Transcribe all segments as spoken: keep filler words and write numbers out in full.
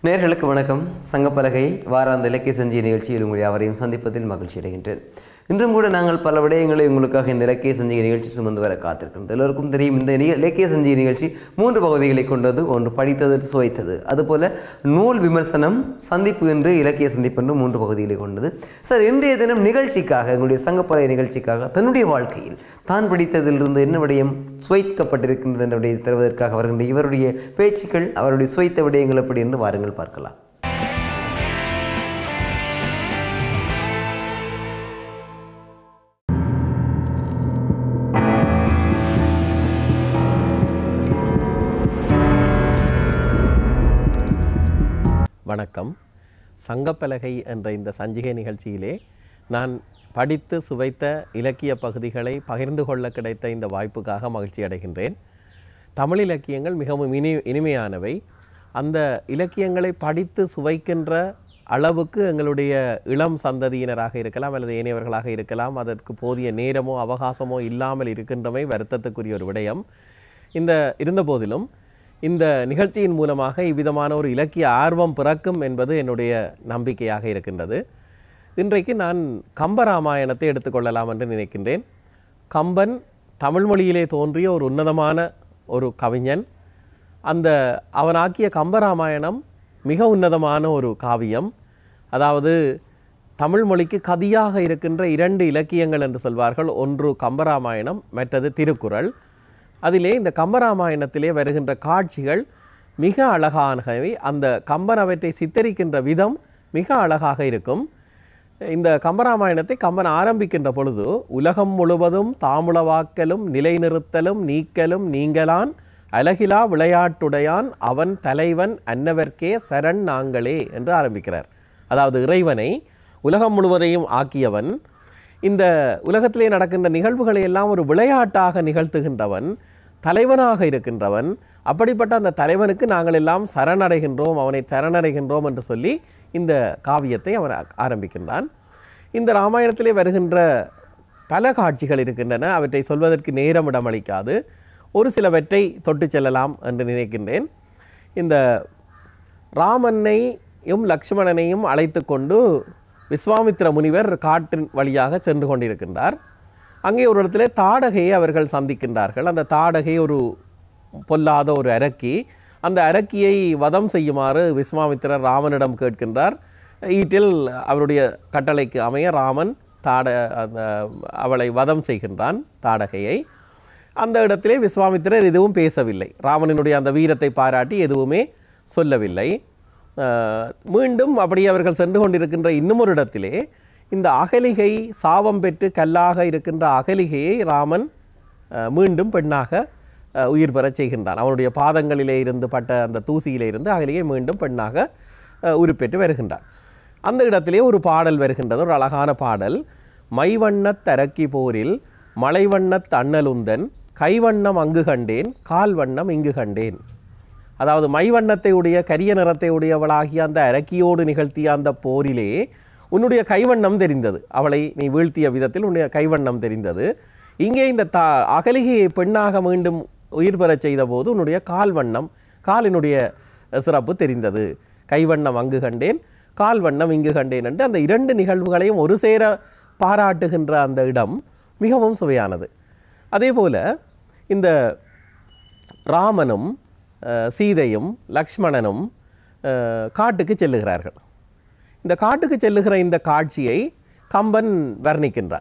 நேயர்களுக்கு வணக்கம். சங்கப்பலகை வாராந்த இலக்கிய சஞ்சி நிகழ்ச்சியில் உங்கள் யாவரையும் சந்திப்பதில் மகிழ்ச்சி அடைகின்றேன். இன்றும் கூட நாங்கள் பல விடயங்களை உங்களுக்காக இந்த இலக்கிய சஞ்சி நிகழ்ச்சி சுமந்து வர காத்திருக்கின்றோம். எல்லோருக்கும் தெரியும், இந்த இலக்கிய சஞ்சி நிகழ்ச்சி மூன்று பகுதிகளை கொண்டது. ஒன்று படித்தது, சுவைத்தது. அதுபோல் நூல் விமர்சனம், சந்திப்பு என்று இலக்கிய சந்திப்பு என்று மூன்று பகுதிகளை கொண்டது. சார், இன்றைய தினம் நிகழ்ச்சிக்காக, எங்களுடைய சங்கப்பலகை நிகழ்ச்சிக்காக தன்னுடைய வாழ்க்கையில் தான் படித்ததிலிருந்து என்ன விடயம் சுவைக்கப்பட்டிருக்கின்றது என்ற விடயத்தை தருவதற்காக வருகின்ற இவருடைய பேச்சுக்கள், அவருடைய சுவைத்த விடயங்கள் எப்படி என்று வாருங்கள் பார்க்கலாம். வணக்கம். சங்கப்பலகை என்ற இந்த சஞ்சிகை நிகழ்ச்சியிலே நான் படித்து சுவைத்த இலக்கிய பகுதிகளை பகிர்ந்து கொள்ள கிடைத்த இந்த வாய்ப்புக்காக மகிழ்ச்சி அடைகின்றேன். தமிழ் இலக்கியங்கள் மிகவும் இனி இனிமையானவை. அந்த இலக்கியங்களை படித்து சுவைக்கின்ற அளவுக்கு எங்களுடைய இளம் சந்ததியினராக இருக்கலாம் அல்லது ஏனையவர்களாக இருக்கலாம், அதற்கு போதிய நேரமோ அவகாசமோ இல்லாமல் இருக்கின்றமை வருத்தத்துக்குரிய ஒரு விடயம். இந்த இருந்தபோதிலும் இந்த நிகழ்ச்சியின் மூலமாக இவ்விதமான ஒரு இலக்கிய ஆர்வம் பிறக்கும் என்பது என்னுடைய நம்பிக்கையாக இருக்கின்றது. இன்றைக்கு நான் கம்பராமாயணத்தை எடுத்துக்கொள்ளலாம் என்று நினைக்கின்றேன். கம்பன் தமிழ் மொழியிலே தோன்றிய ஒரு உன்னதமான ஒரு கவிஞன். அந்த அவனாக்கிய கம்பராமாயணம் மிக உன்னதமான ஒரு காவியம். அதாவது தமிழ் மொழிக்கு கதியாக இருக்கின்ற இரண்டு இலக்கியங்கள் என்று சொல்வார்கள். ஒன்று கம்பராமாயணம், மற்றது திருக்குறள். அதிலே இந்த கம்பராமாயணத்திலே வருகின்ற காட்சிகள் மிக அழகானவை. அந்த கம்பன் அவற்றை சித்தரிக்கின்ற விதம் மிக அழகாக இருக்கும். இந்த கம்பராமாயணத்தை கம்பன் ஆரம்பிக்கின்ற பொழுது, உலகம் முழுவதும் தாமுளவாக்கலும் நிலைநிறுத்தலும் நீக்கலும் நீங்களான் அழகிலா விளையாட்டுடையான் அவன் தலைவன் அன்னவர்க்கே சரண் நாங்களே என்று ஆரம்பிக்கிறார். அதாவது இறைவனை உலகம் முழுவதையும் ஆக்கியவன், இந்த உலகத்திலே நடக்கின்ற நிகழ்வுகளை எல்லாம் ஒரு விளையாட்டாக நிகழ்த்துகின்றவன், தலைவனாக இருக்கின்றவன். அப்படிப்பட்ட அந்த தலைவனுக்கு நாங்கள் எல்லாம் சரணடைகின்றோம், அவனை சரணடைகின்றோம் என்று சொல்லி இந்த காவியத்தை அவன் ஆரம்பிக்கின்றான். இந்த ராமாயணத்திலே வருகின்ற பல காட்சிகள் இருக்கின்றன. அவற்றை சொல்வதற்கு நேரம் இடமளிக்காது. ஒரு சிலவற்றை தொட்டு செல்லலாம் என்று நினைக்கின்றேன். இந்த ராமனையும் லக்ஷ்மணனையும் அழைத்து கொண்டு விஸ்வாமித்திர முனிவர் காட்டின் வழியாக சென்று கொண்டிருக்கின்றார். அங்கே ஒரு இடத்துல தாடகையை அவர்கள் சந்திக்கின்றார்கள். அந்த தாடகை ஒரு பொல்லாத ஒரு அரக்கி. அந்த அரக்கியை வதம் செய்யுமாறு விஸ்வாமித்திரர் ராமனிடம் கேட்கின்றார். ஈட்டில் அவருடைய கட்டளைக்கு அமைய ராமன் தாட அந்த அவளை வதம் செய்கின்றான், தாடகையை. அந்த இடத்திலே விஸ்வாமித்திரர் எதுவும் பேசவில்லை. ராமனினுடைய அந்த வீரத்தை பாராட்டி எதுவுமே சொல்லவில்லை. மீண்டும் அப்படி அவர்கள் சென்று கொண்டிருக்கின்ற இன்னும் ஒரு இடத்திலே இந்த அகலிகை சாபம் பெற்று கல்லாக இருக்கின்ற அகலிகையை ராமன் மீண்டும் பெண்ணாக உயிர் பெறச் செய்கின்றான். அவனுடைய பாதங்களிலே இருந்து பட்ட அந்த தூசியிலே இருந்து அகலிகை மீண்டும் பெண்ணாக உருப்பெற்று வருகின்றான். அந்த இடத்திலே ஒரு பாடல் வருகின்றது, ஒரு அழகான பாடல். மைவண்ணத் தரக்கி போரில் மலைவண்ணத் அண்ணலுந்தன் கைவண்ணம் அங்கு கண்டேன் கால் வண்ணம் இங்கு கண்டேன். அதாவது மைவண்ணத்தை உடைய கரிய நிறத்தை உடையவளாகிய அந்த அரக்கியோடு நிகழ்த்திய அந்த போரிலே உன்னுடைய கைவண்ணம் தெரிந்தது. அவளை நீ வீழ்த்திய விதத்தில் உன்னுடைய கைவண்ணம் தெரிந்தது. இங்கே இந்த தா அகலிகையை பெண்ணாக மீண்டும் உயிர் பெறச் செய்த போது உன்னுடைய கால் வண்ணம், காலினுடைய சிறப்பு தெரிந்தது. கைவண்ணம் அங்கு கண்டேன் கால் வண்ணம் இங்கு கண்டேன் என்று அந்த இரண்டு நிகழ்வுகளையும் ஒரு சேர பாராட்டுகின்ற அந்த இடம் மிகவும் சுவையானது. அதே போல் இந்த ராமனும் சீதையும் லக்ஷ்மணனும் காட்டுக்கு செல்லுகிறார்கள். இந்த காட்டுக்கு செல்லுகிற இந்த காட்சியை கம்பன் வர்ணிக்கின்றான்.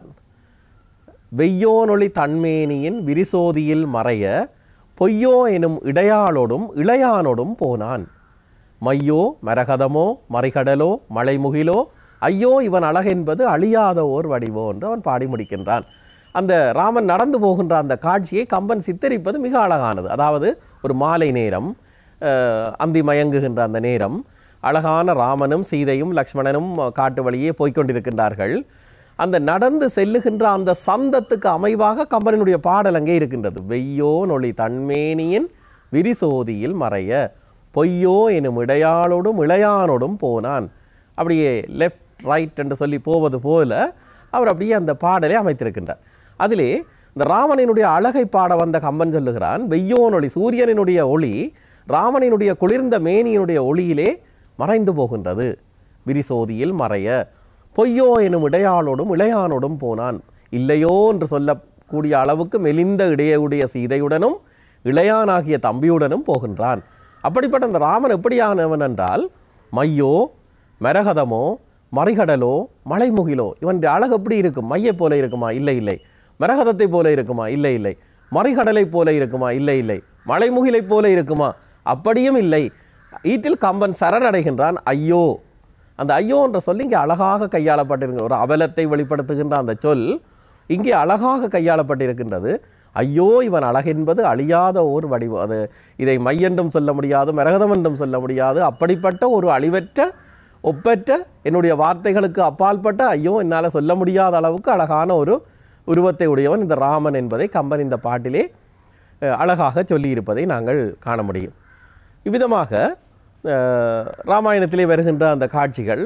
வெய்யோனொளி தன்மேனியின் விரிசோதியில் மறைய பொய்யோ எனும் இடையாளோடும் இளையானோடும் போனான். மையோ மரகதமோ மறைகடலோ மலைமுகிலோ ஐயோ இவன் அழகென்பது அழியாத ஓர் வடிவோ என்று அவன் பாடி முடிக்கின்றான். அந்த ராமன் நடந்து போகின்ற அந்த காட்சியை கம்பன் சித்தரிப்பது மிக அழகானது. அதாவது ஒரு மாலை நேரம், அந்தி மயங்குகின்ற அந்த நேரம், அழகான ராமனும் சீதையும் லக்ஷ்மணனும் காட்டு வழியே போய்கொண்டிருக்கின்றார்கள். அந்த நடந்து செல்லுகின்ற அந்த சந்தத்துக்கு அமைவாக கம்பனினுடைய பாடல் அங்கே இருக்கின்றது. வெய்யோ நொளி தன்மேனியின் விரிசோதியில் மறைய பொய்யோ எனும் இடையாளோடும் இளையானோடும் போனான். அப்படியே லெஃப்ட் ரைட் என்று சொல்லி போவது போல அவர் அப்படியே அந்த பாடலை அமைத்திருக்கின்றார். அதிலே இந்த ராமனினுடைய அழகை பாட வந்த கம்பன் சொல்லுகிறான், வெய்யோன் ஒளி, சூரியனினுடைய ஒளி ராமனினுடைய குளிர்ந்த மேனியினுடைய ஒளியிலே மறைந்து போகின்றது. விரிசோதியில் மறைய பொய்யோ எனும் இடையாளோடும் இளையானோடும் போனான். இல்லையோ என்று சொல்லக்கூடிய அளவுக்கு மெலிந்த இடையுடைய சீதையுடனும் இளையானாகிய தம்பியுடனும் போகின்றான். அப்படிப்பட்ட அந்த ராமன் எப்படியானவன் என்றால் மையோ மரகதமோ மறிகடலோ மலைமுகிலோ, இவன் அழகு எப்படி இருக்கும்? மையை போல இருக்குமா? இல்லை இல்லை. மரகதத்தை போல இருக்குமா? இல்லை இல்லை. மறிகடலை போல இருக்குமா? இல்லை இல்லை. மலைமுகிலை போல இருக்குமா? அப்படியும் இல்லை. ஈட்டில் கம்பன் சரணடைகின்றான். ஐயோ, அந்த ஐயோ என்ற சொல் இங்கே அழகாக கையாளப்பட்டிருக்க ஒரு அவலத்தை வெளிப்படுத்துகின்ற அந்த சொல் இங்கே அழகாக கையாளப்பட்டிருக்கின்றது. ஐயோ, இவன் அழகென்பது அழியாத ஒரு வடிவம். அது இதை மையென்றும் சொல்ல முடியாது, மரகதம் என்றும் சொல்ல முடியாது. அப்படிப்பட்ட ஒரு அழிவற்ற ஒப்பற்ற என்னுடைய வார்த்தைகளுக்கு அப்பால்பட்ட ஐயோ என்னால் சொல்ல முடியாத அளவுக்கு அழகான ஒரு உருவத்தை உடையவன் இந்த ராமன் என்பதை கம்பன் இந்த பாட்டிலே அழகாக சொல்லியிருப்பதை நாங்கள் காண முடியும். இவ்விதமாக ராமாயணத்திலே வருகின்ற அந்த காட்சிகள்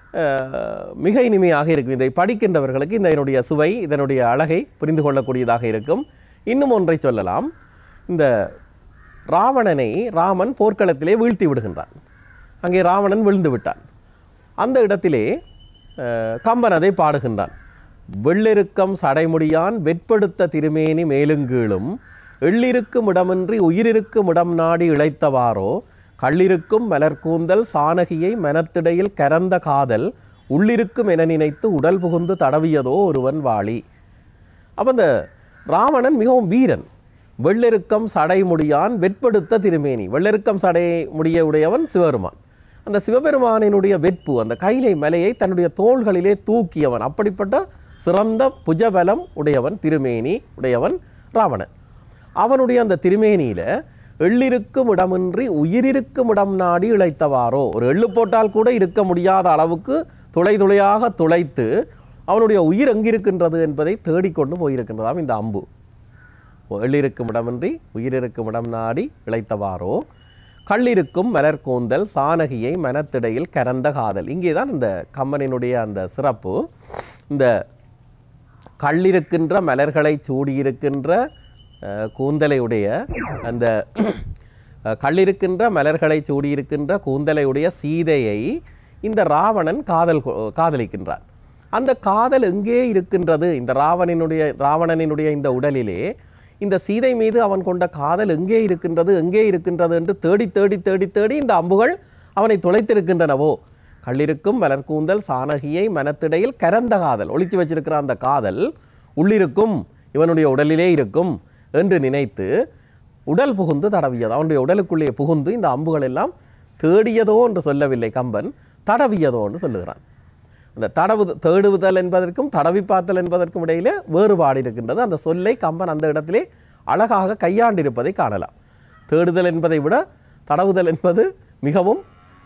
மிக இனிமையாக இருக்கும். இதை படிக்கின்றவர்களுக்கு இந்த இதனுடைய சுவை, இதனுடைய அழகை புரிந்து கொள்ளக்கூடியதாக இருக்கும். இன்னும் ஒன்றை சொல்லலாம். இந்த ராவணனை ராமன் போர்க்களத்திலே வீழ்த்தி விடுகின்றான். அங்கே ராவணன் விழுந்து விட்டான். அந்த இடத்திலே கம்பன் அதை பாடுகின்றான். வெள்ளெருக்கம் சடைமுடியான் வெற்படுத்த திருமேனி மேலுங்கீழும் எள்ளிருக்கும் இடமின்றி உயிரிருக்கும் இடம் நாடி இழைத்தவாரோ கள்ளிருக்கும் மலர்கூந்தல் சானகியை மனத்திடையில் கரந்த காதல் உள்ளிருக்கும் என நினைத்து உடல் புகுந்து தடவியதோ ஒருவன் வாளி. அப்போ இந்த ராவணன் மிகவும் வீரன். வெள்ளெருக்கம் சடைமுடியான் வெற்படுத்த திருமேனி. வெள்ளெருக்கம் சடை முடிய உடையவன் சிவபெருமான். அந்த சிவபெருமானினுடைய வெற்பு, அந்த கைலை மலையை தன்னுடைய தோள்களிலே தூக்கியவன். அப்படிப்பட்ட சிறந்த புஜபலம் உடையவன், திருமேனி உடையவன் ராவணன். அவனுடைய அந்த திருமேனியில் எள்ளிருக்கும் இடமின்றி உயிரிருக்கும் இடம் நாடி இழைத்தவாரோ, ஒரு எள்ளு போட்டால் கூட இருக்க முடியாத அளவுக்கு துளை துளையாக துளைத்து அவனுடைய உயிர் எங்கிருக்கின்றது என்பதை தேடிக்கொண்டு போயிருக்கின்றதாம் இந்த அம்பு. எள்ளிருக்கும் இடமின்றி உயிரிருக்கும் இடம் நாடி இழைத்தவாரோ கள்ளிருக்கும் மலர்கூந்தல் சானகியை மனத்திடையில் கரந்த காதல். இங்கே தான் இந்த கம்பனினுடைய அந்த சிறப்பு. இந்த கள்ளிருக்கின்ற மலர்களை சூடியிருக்கின்ற கூந்தலையுடைய அந்த கள்ளிருக்கின்ற மலர்களை சூடியிருக்கின்ற கூந்தலையுடைய சீதையை இந்த ராவணன் காதல் காதலிக்கின்றான். அந்த காதல் எங்கே இருக்கின்றது? இந்த ராவணனுடைய ராவணனினுடைய இந்த உடலிலே இந்த சீதை மீது அவன் கொண்ட காதல் எங்கே இருக்கின்றது எங்கே இருக்கின்றது என்று தேடி தேடி தேடி தேடி இந்த அம்புகள் அவனை துளைத்திருக்கின்றனவோ. கள்ளிருக்கும் மலர்கூந்தல் சானகியை மனத்திடையில் கரந்த காதல், ஒளிச்சு வச்சிருக்கிற அந்த காதல் உள்ளிருக்கும், இவனுடைய உடலிலே இருக்கும் என்று நினைத்து உடல் புகுந்து தடவியது. அவனுடைய உடலுக்குள்ளே புகுந்து இந்த அம்புகள் எல்லாம் தேடியதோ என்று சொல்லவில்லை கம்பன், தடவியதோ என்று சொல்லுகிறான். அந்த தடவு தேடுதல் என்பதற்கும் தடவி பார்த்தல் என்பதற்கும் இடையிலே வேறுபாடு இருக்கின்றது. அந்த சொல்லை கம்பன் அந்த இடத்திலே அழகாக கையாண்டிருப்பதை காணலாம். தேடுதல் என்பதை விட தடவுதல் என்பது மிகவும்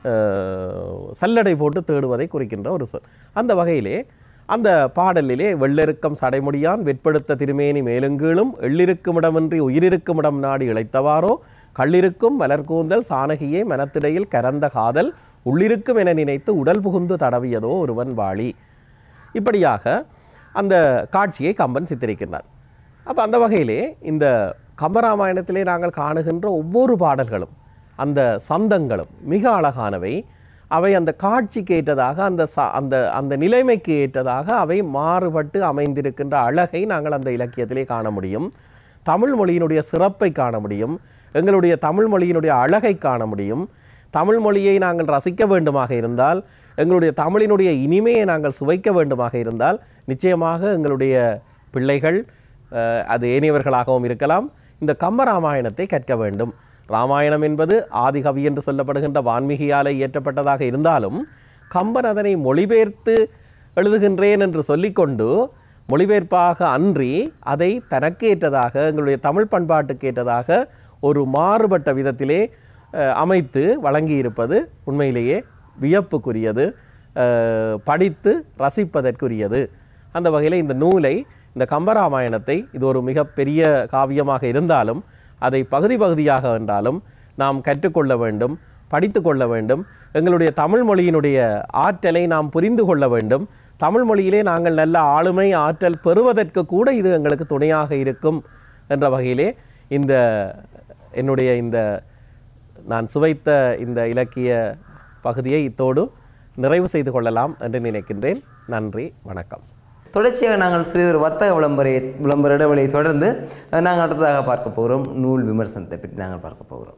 சல்லடை போட்டு தேடுவதை குறிக்கின்ற ஒரு சொல். அந்த வகையிலே அந்த பாடலிலே வெள்ளெருக்கம் சடைமுடியான் வெற்படுத்த திருமேனி மேலுங்கீழும் எள்ளிருக்கும் இடமின்றி உயிரிருக்கும் இடம் நாடி இழைத்தவாரோ கள்ளிருக்கும் மலர்கூந்தல் சானகியை மனத்திடையில் கரந்த காதல் உள்ளிருக்கும் என நினைத்து உடல் புகுந்து தடவியதோ ஒருவன் வாளி. இப்படியாக அந்த காட்சியை கம்பன் சித்தரிக்கின்றார். அப்போ அந்த வகையிலே இந்த கம்பராமாயணத்திலே நாங்கள் காணுகின்ற ஒவ்வொரு பாடல்களும் அந்த சந்தங்களும் மிக அழகானவை. அவை அந்த காட்சிக்கு ஏற்றதாக அந்த ச அந்த அந்த நிலைமைக்கு ஏற்றதாக அவை மாறுபட்டு அமைந்திருக்கின்ற அழகை நாங்கள் அந்த இலக்கியத்திலே காண முடியும். தமிழ் மொழியினுடைய சிறப்பை காண முடியும். எங்களுடைய தமிழ் மொழியினுடைய அழகை காண முடியும். தமிழ் மொழியை நாங்கள் ரசிக்க வேண்டுமாக இருந்தால், எங்களுடைய தமிழினுடைய இனிமையை நாங்கள் சுவைக்க வேண்டுமாக இருந்தால், நிச்சயமாக எங்களுடைய பிள்ளைகள் அது ஏனையவர்களாகவும் இருக்கலாம், இந்த கம்பராமாயணத்தை கற்க வேண்டும். ராமாயணம் என்பது ஆதிகவி என்று சொல்லப்படுகின்ற வான்மீகியால் இயற்றப்பட்டதாக இருந்தாலும் கம்பன் அதனை மொழிபெயர்த்து எழுதுகின்றேன் என்று சொல்லிக்கொண்டு மொழிபெயர்ப்பாக அன்றி அதை தனக்கு ஏற்றதாக எங்களுடைய தமிழ் பண்பாட்டுக்கு ஏற்றதாக ஒரு மாறுபட்ட விதத்திலே அமைத்து வழங்கியிருப்பது உண்மையிலேயே வியப்புக்குரியது, படித்து ரசிப்பதற்குரியது. அந்த வகையில் இந்த நூலை, இந்த கம்பராமாயணத்தை, இது ஒரு மிகப்பெரிய காவியமாக இருந்தாலும் அதை பகுதி பகுதியாக என்றாலும் நாம் கற்றுக்கொள்ள வேண்டும், படித்து கொள்ள வேண்டும். எங்களுடைய தமிழ் மொழியினுடைய ஆற்றலை நாம் புரிந்து கொள்ள வேண்டும். தமிழ் மொழியிலே நாங்கள் நல்ல ஆளுமை ஆற்றல் பெறுவதற்கு கூட இது எங்களுக்கு துணையாக இருக்கும் என்ற வகையிலே இந்த என்னுடைய இந்த நான் சுவைத்த இந்த இலக்கிய பகுதியை இத்தோடு நிறைவு செய்து கொள்ளலாம் என்று நினைக்கின்றேன். நன்றி, வணக்கம். தொடர்ச்சியாக நாங்கள் சிறிது வர்த்தக விளம்பர விளம்பர இடைவெளியை தொடர்ந்து நாங்கள் அடுத்ததாக பார்க்க போகிறோம் நூல் விமர்சனத்தை பற்றி நாங்கள் பார்க்க போகிறோம்.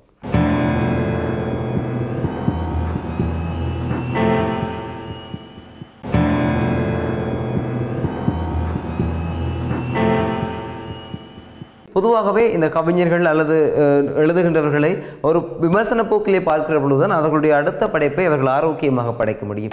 பொதுவாகவே இந்த கவிஞர்கள் அல்லது எழுதுகின்றவர்களை ஒரு விமர்சன போக்கிலே பார்க்கிற பொழுதுதான் அவர்களுடைய அடுத்த படைப்பை அவர்கள் ஆரோக்கியமாக படைக்க முடியும்.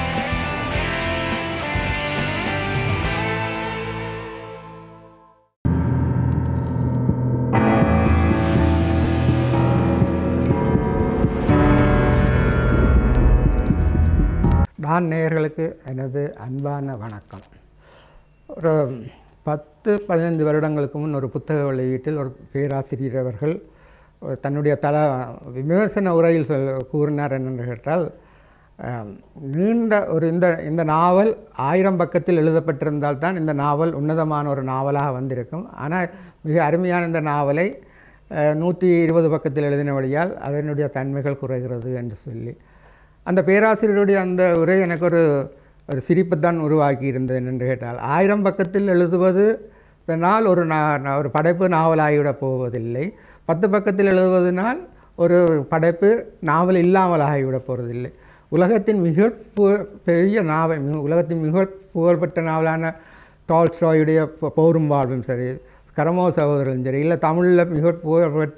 நான் நேயர்களுக்கு எனது அன்பான வணக்கம். ஒரு பத்து பதினைந்து வருடங்களுக்கு முன் ஒரு புத்தக வெளியீட்டில் ஒரு பேராசிரியர் அவர்கள் தன்னுடைய தல விமர்சன உரையில் சொல் கூறினார் என்னென்று கேட்டால், நீண்ட ஒரு இந்த இந்த நாவல் ஆயிரம் பக்கத்தில் எழுதப்பட்டிருந்தால் தான் இந்த நாவல் உன்னதமான ஒரு நாவலாக வந்திருக்கும். ஆனால் மிக அருமையான இந்த நாவலை நூற்றி இருபது பக்கத்தில் எழுதினபடியால் அதனுடைய தன்மைகள் குறைகிறது என்று சொல்லி அந்த பேராசிரியருடைய அந்த உரை எனக்கு ஒரு ஒரு சிரிப்பு தான் உருவாக்கி இருந்தது என்று கேட்டால், ஆயிரம் பக்கத்தில் எழுதுவது இதனால் ஒரு நா ஒரு படைப்பு நாவலாகிவிடப் போவதில்லை, பத்து பக்கத்தில் எழுதுவதனால் ஒரு படைப்பு நாவல் இல்லாமல் ஆகிவிடப் போவதில்லை. உலகத்தின் மிக பெரிய நாவல், உலகத்தின் மிக புகழ்பெற்ற நாவலான டால்ஸ்டாயுடைய போரும் வாழ்வும் சரி, கரமோ சகோதரரும் சரி, இல்லை தமிழில் மிக புகழ்பெற்ற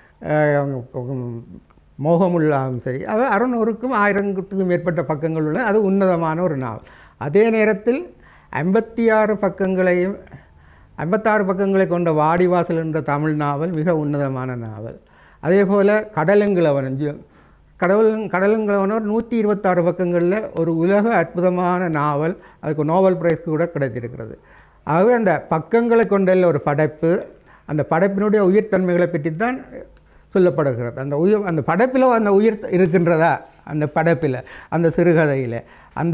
மோகமுள்ளாகவும் சரி, அது அறுநூறுக்கும் ஆயிரத்துக்கும் மேற்பட்ட பக்கங்கள் உள்ள அது உன்னதமான ஒரு நாவல். அதே நேரத்தில் ஐம்பத்தி ஆறு பக்கங்களையும் ஐம்பத்தாறு பக்கங்களை கொண்ட வாடிவாசல் என்ற தமிழ் நாவல் மிக உன்னதமான நாவல். அதே போல் கடலுங்கிழவன் கடவுள் கடலுங்கிழவன் நூற்றி இருபத்தாறு பக்கங்களில் ஒரு உலக அற்புதமான நாவல், அதுக்கு நோபல் பிரைஸ் கூட கிடைத்திருக்கிறது. ஆகவே அந்த பக்கங்களை கொண்டுள்ள ஒரு படைப்பு, அந்த படைப்பினுடைய உயிர்த்தன்மைகளை பற்றி தான் சொல்லப்படுகிறது. அந்த உயிர் அந்த படைப்பில் அந்த உயிர் இருக்கின்றதா, அந்த படைப்பில் அந்த சிறுகதையில் அந்த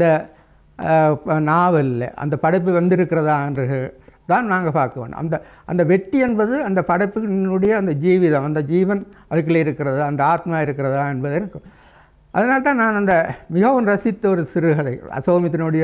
நாவலில் அந்த படைப்பு வந்திருக்கிறதா என்று தான் நாங்கள் பார்க்க வேண்டும். அந்த அந்த வெற்றி என்பது அந்த படைப்பினுடைய அந்த ஜீவிதம், அந்த ஜீவன் அதுக்குள்ளே இருக்கிறதா, அந்த ஆத்மா இருக்கிறதா என்பது இருக்கும். அதனால தான் நான் அந்த மிகவும் ரசித்த ஒரு சிறுகதை அசோமித்தினுடைய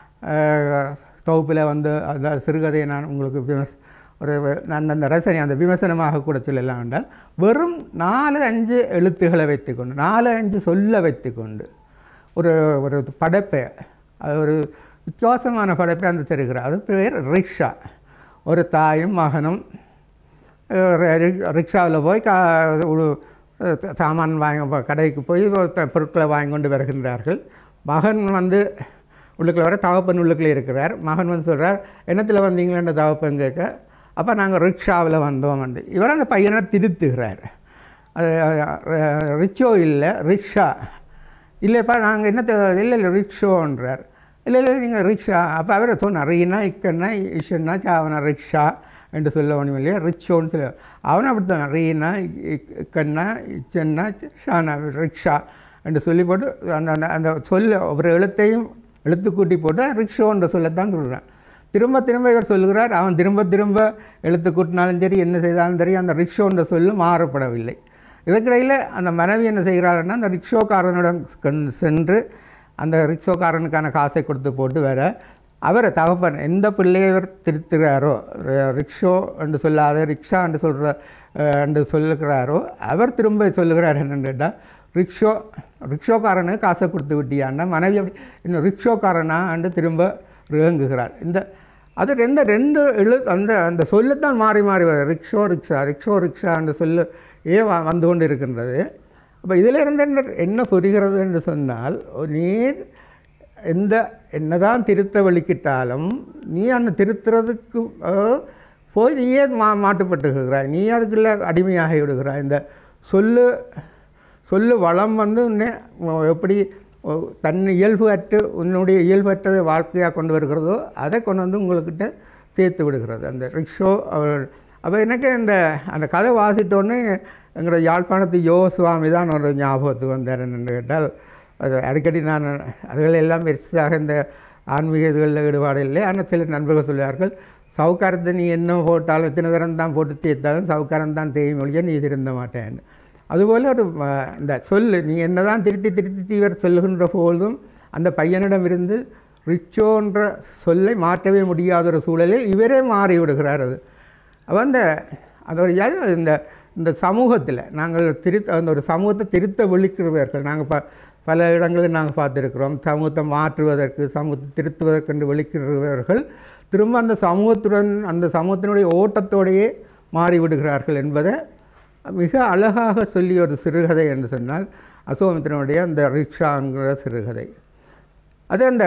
தொகுப்பில் வந்து அந்த சிறுகதையை நான் உங்களுக்கு விமர்ச ஒரு அந்த அந்த ரசனை அந்த விமர்சனமாக கூட சொல்லலாம் என்றால், வெறும் நாலு அஞ்சு எழுத்துக்களை வைத்துக்கொண்டு நாலு அஞ்சு சொல்ல வைத்துக்கொண்டு ஒரு ஒரு படைப்பை, அது ஒரு வித்தியாசமான படைப்பை அந்த தருகிறார். அது பேர் ரிக்ஷா. ஒரு தாயும் மகனும் ரிக்ஷாவில் போய் கா சாமான் வாங்க கடைக்கு போய் பொருட்களை வாங்கி கொண்டு வருகின்றார்கள். மகன் வந்து உள்ளுக்குள்ள வர தகப்பன் உள்ளுக்குள்ளே இருக்கிறார். மகன் வந்து சொல்கிறார், என்னத்தில் வந்தீங்களேன்ற தகப்பன் கேட்க, அப்போ நாங்கள் ரிக்ஷாவில் வந்தோம் வந்து இவர் அந்த பையனை திருத்துகிறார். அது ரிச்சோ இல்லை ரிக்ஷா இல்லைப்பா, நாங்கள் என்னத்தை இல்லை இல்லை ரிக்ஷோன்றார். இல்லை இல்லை நீங்கள் ரிக்ஷா. அப்போ அவரை சொன்னார், ரீனா இக்கன்னா இஷன்னா சாவனா ரிக்ஷா என்று சொல்ல ஒன்றும் இல்லையா, ரிச்சோன்னு சொல்ல அவனை அப்படி தான் ரீனா இக்கன்னா இச்சன்னா ஷானா ரிக்ஷா என்று சொல்லி போட்டு அந்த அந்த சொல்ல ஒரு எழுத்தையும் எழுத்து கூட்டி போட்டு ரிக்ஷோன்ற சொல்லத்தான் சொல்கிறான். திரும்ப திரும்ப இவர் சொல்லுகிறார், அவன் திரும்ப திரும்ப எழுத்து கூட்டினாலும் சரி என்ன செய்தாலும் சரி அந்த ரிக்ஷோன்ற சொல்லு மாறப்படவில்லை. இதற்கிடையில் அந்த மனைவி என்ன செய்கிறாருன்னா, அந்த ரிக்ஷோக்காரனிடம் சென்று அந்த ரிக்ஷோக்காரனுக்கான காசை கொடுத்து போட்டு வேற அவரை தகப்பன் எந்த பிள்ளையை இவர் திருத்துகிறாரோ, ரிக்ஷோ என்று சொல்லாத ரிக்ஷா என்று சொல்கிற என்று சொல்லுகிறாரோ அவர் திரும்ப சொல்லுகிறார் என்னென்னு கேட்டால், ரிக்ஷோ ரிக்ஷோக்காரனுக்கு காசை கொடுத்து விட்டியான்னா மனைவி அப்படி இன்னும் ரிக்ஷோக்காரனா என்று திரும்ப இறங்குகிறார். இந்த அது எந்த ரெண்டு எழு அந்த அந்த சொல்லுத்தான் மாறி மாறி வரும். ரிக்ஷோ ரிக்ஷா ரிக்ஷோ ரிக்ஷா என்று சொல்லு ஏன் வந்து கொண்டு இருக்கின்றது. அப்போ இதிலிருந்து என்ன என்ன புரிகிறது என்று சொன்னால், நீர் எந்த என்னதான் திருத்த வலிக்கிட்டாலும் நீ அந்த திருத்துறதுக்கு போய் நீயே மா மாட்டுப்பட்டுகிறாய், நீ அதுக்குள்ளே அடிமையாகி விடுகிறாய். இந்த சொல்லு சொல்லு வளம் வந்து உன்னை எப்படி தன் இயல்பு அற்று உன்னுடைய இயல்பற்றது வாழ்க்கையாக கொண்டு வருகிறதோ அதை கொண்டு வந்து உங்கள்கிட்ட சேர்த்து விடுகிறது அந்த ரிக்ஷோ. அவர் அப்போ எனக்கு இந்த அந்த கதை வாசித்தோடனே எங்களோட யாழ்ப்பாணத்து யோ சுவாமி தான் ஒரு ஞாபகத்துக்கு வந்தார் என்று கேட்டால், அது அடிக்கடி நான் அதுகள் எல்லாம் பெருசாக இந்த ஆன்மீக இதுகளில் ஈடுபாடு இல்லை. ஆனால் சில நண்பர்கள் சொல்லுவார்கள், சவுக்காரத்தை நீ என்ன போட்டாலும் எத்தனை தரம் தான் போட்டு தேய்த்தாலும் சவுக்காரம் தான் தேயும் ஒழிய நீ திருந்த மாட்டேன்னு. அதுபோல் ஒரு இந்த சொல்லு நீ என்ன தான் திருத்தி திருத்தி தீவிர சொல்லுகின்ற போதும் அந்த பையனிடமிருந்து ரிச்சோன்ற சொல்லை மாற்றவே முடியாத ஒரு சூழலில் இவரே மாறி விடுகிறார். அது அப்போ அந்த அது ஒரு இந்த இந்த சமூகத்தில் நாங்கள் திருத்த அந்த ஒரு சமூகத்தை திருத்த விழிக்கிறவர்கள் நாங்கள் ப பல இடங்களில் நாங்கள் பார்த்துருக்கிறோம். சமூகத்தை மாற்றுவதற்கு சமூகத்தை திருத்துவதற்கு விழிக்கிறவர்கள் திரும்ப அந்த சமூகத்துடன் அந்த சமூகத்தினுடைய ஓட்டத்தோடையே மாறிவிடுகிறார்கள் என்பதை மிக அழகாக சொல்லிய ஒரு சிறுகதை என்று சொன்னால் அசோகமித்திரனுடைய அந்த ரிக்ஷாங்கிற சிறுகதை. அது அந்த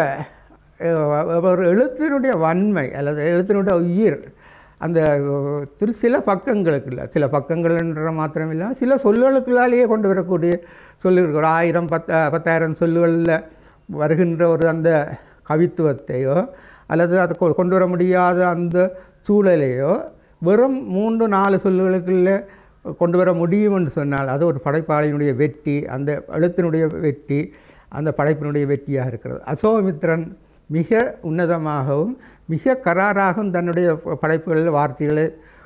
ஒரு எழுத்தினுடைய வன்மை அல்லது எழுத்தினுடைய உயிர் அந்த சில பக்கங்களுக்கு இல்லை, சில பக்கங்கள்ன்ற மாத்திரம் இல்லாமல் சில சொல்லுகளுக்குள்ளாலேயே கொண்டு வரக்கூடிய சொல்லுகள் ஒரு ஆயிரம் பத்த பத்தாயிரம் சொல்லுகளில் வருகின்ற ஒரு அந்த கவித்துவத்தையோ அல்லது அதை கொண்டு வர முடியாத அந்த சூழலையோ வெறும் மூன்று நாலு சொல்லுகளுக்குள்ளே கொண்டு வர முடியும் என்று சொன்னால் அது ஒரு படைப்பாளியினுடைய வெற்றி, அந்த எழுத்தினுடைய வெற்றி, அந்த படைப்பினுடைய வெற்றியாக இருக்கிறது. அசோகமித்திரன் மிக உன்னதமாகவும் மிக கராராகவும் தன்னுடைய படைப்புகளில் வார்த்தைகளை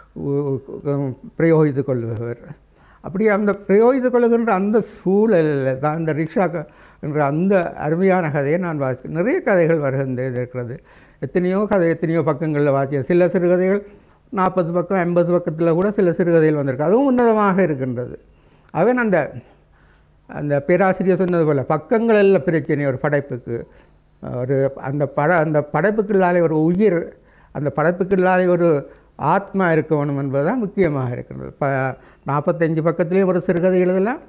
பிரயோகித்து கொள்பவர். அப்படி அந்த பிரயோகித்து கொள்கின்ற அந்த சூழலில் தான் இந்த ரிக்ஷா என்ற அந்த அருமையான கதையை நான் வாசி நிறைய கதைகள் வருகின்ற இருக்கிறது. எத்தனையோ கதை எத்தனையோ பக்கங்களில் வாசிய சில சிறுகதைகள் நாற்பது பக்கம் ஐம்பது பக்கத்தில் கூட சில சிறுகதைகள் வந்திருக்கு. அதுவும் உன்னதமாக இருக்கின்றது. அவன் அந்த அந்த பேராசிரியர் சொன்னது போல் பக்கங்கள் எல்லாம் பிரச்சனை ஒரு படைப்புக்கு ஒரு அந்த பட அந்த படைப்புக்குள்ளாலே ஒரு உயிர் அந்த படைப்புக்குள்ளாலே ஒரு ஆத்மா இருக்க வேணும் என்பதுதான் முக்கியமாக இருக்கிறது. ப நாற்பத்தஞ்சு பக்கத்துலேயும் ஒரு சிறுகதை எழுதலாம்,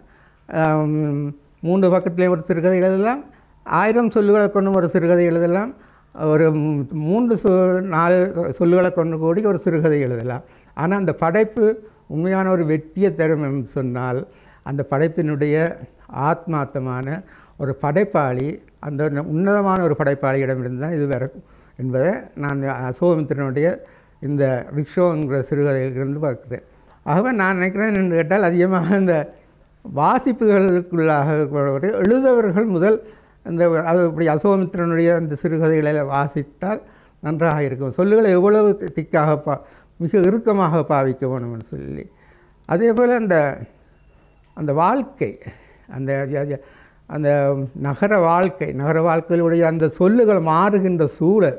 மூன்று பக்கத்துலேயும் ஒரு சிறுகதை எழுதலாம், ஆயிரம் சொல்லுகளை கொண்டு ஒரு சிறுகதை எழுதலாம், ஒரு மூன்று சொ நாலு சொல்லுகளை கொண்டு கூடி ஒரு சிறுகதை எழுதலாம். ஆனால் அந்த படைப்பு உண்மையான ஒரு வெற்றியை தரும் என்று சொன்னால் அந்த படைப்பினுடைய ஆத்மார்த்தமான ஒரு படைப்பாளி அந்த உன்னதமான ஒரு படைப்பாளியிடமிருந்து தான் இது வரும் என்பதை நான் அசோகமித்திரனுடைய இந்த ரிக்ஷோங்கிற சிறுகதையிலிருந்து பார்க்குறேன். ஆகவே நான் நினைக்கிறேன் என்று கேட்டால் அதிகமாக இந்த வாசிப்புகளுக்குள்ளாக எழுதவர்கள் முதல் இந்த அது இப்படி அசோகமித்திரனுடைய அந்த சிறுகதைகளை வாசித்தால் நன்றாக இருக்கும். சொல்லுகளை எவ்வளவு திக்காக பா மிக இறுக்கமாக பாவிக்க வேணும்னு சொல்லி அதே போல் அந்த அந்த வாழ்க்கை அந்த அந்த நகர வாழ்க்கை நகர வாழ்க்கையிலுடைய அந்த சொல்லுகள் மாறுகின்ற சூழல்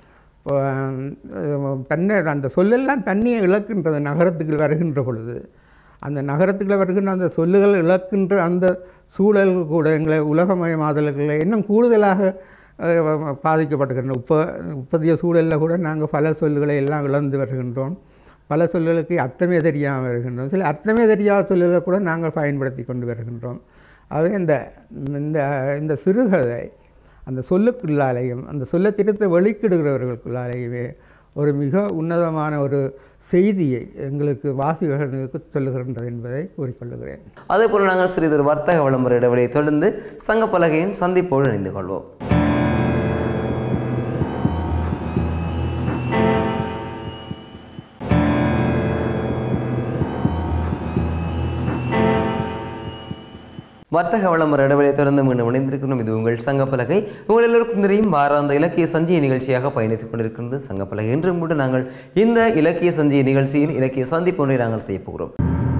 தன்னை அந்த சொல்லெல்லாம் தண்ணியை இழக்கின்றது நகரத்துக்கு வருகின்ற பொழுது அந்த நகரத்துக்குள்ள வருகின்ற அந்த சொல்லுகள் இழக்கின்ற அந்த சூழல் கூட எங்களை உலகமயமாதல்களை இன்னும் கூடுதலாக பாதிக்கப்பட்டுகின்றோம். இப்போ இப்போதைய சூழலில் கூட நாங்கள் பல சொல்லுகளை எல்லாம் இழந்து வருகின்றோம். பல சொல்லுகளுக்கு அர்த்தமே தெரியாமல் வருகின்றோம். சில அர்த்தமே தெரியாத சொல்லுகளை கூட நாங்கள் பயன்படுத்தி கொண்டு வருகின்றோம். ஆகவே இந்த இந்த இந்த சிறுகதை அந்த சொல்லுக்குள்ளாலேயும் அந்த சொல்ல திருத்த வெளிக்கிடுகிறவர்களுக்குள்ளாலேயுமே ஒரு மிக உன்னதமான ஒரு செய்தியை எங்களுக்கு வாசிகர்களுக்கு சொல்லுகின்றது என்பதை கூறிக்கொள்ளுகிறேன். அதே போல் நாங்கள் சிறிதொரு வர்த்தக விளம்பர இடைவெளியை தொடர்ந்து சங்கப்பலகையின் சந்திப்போடு இணைந்து கொள்வோம். வர்த்தக விளம்பர இடைவெளியை தொடர்ந்து மீண்டும் இணைந்திருக்கணும். இது உங்கள் சங்கப்பலகை. உங்கள் எல்லோருக்கும் தெரியும் வாராந்த இலக்கிய சஞ்சிய நிகழ்ச்சியாக பயணித்துக் கொண்டிருக்கிறது சங்கப்பலகை. இன்று கூட நாங்கள் இந்த இலக்கிய சஞ்சிய நிகழ்ச்சியில் இலக்கிய சந்திப்பு ஒன்றை நாங்கள் செய்ய போகிறோம்.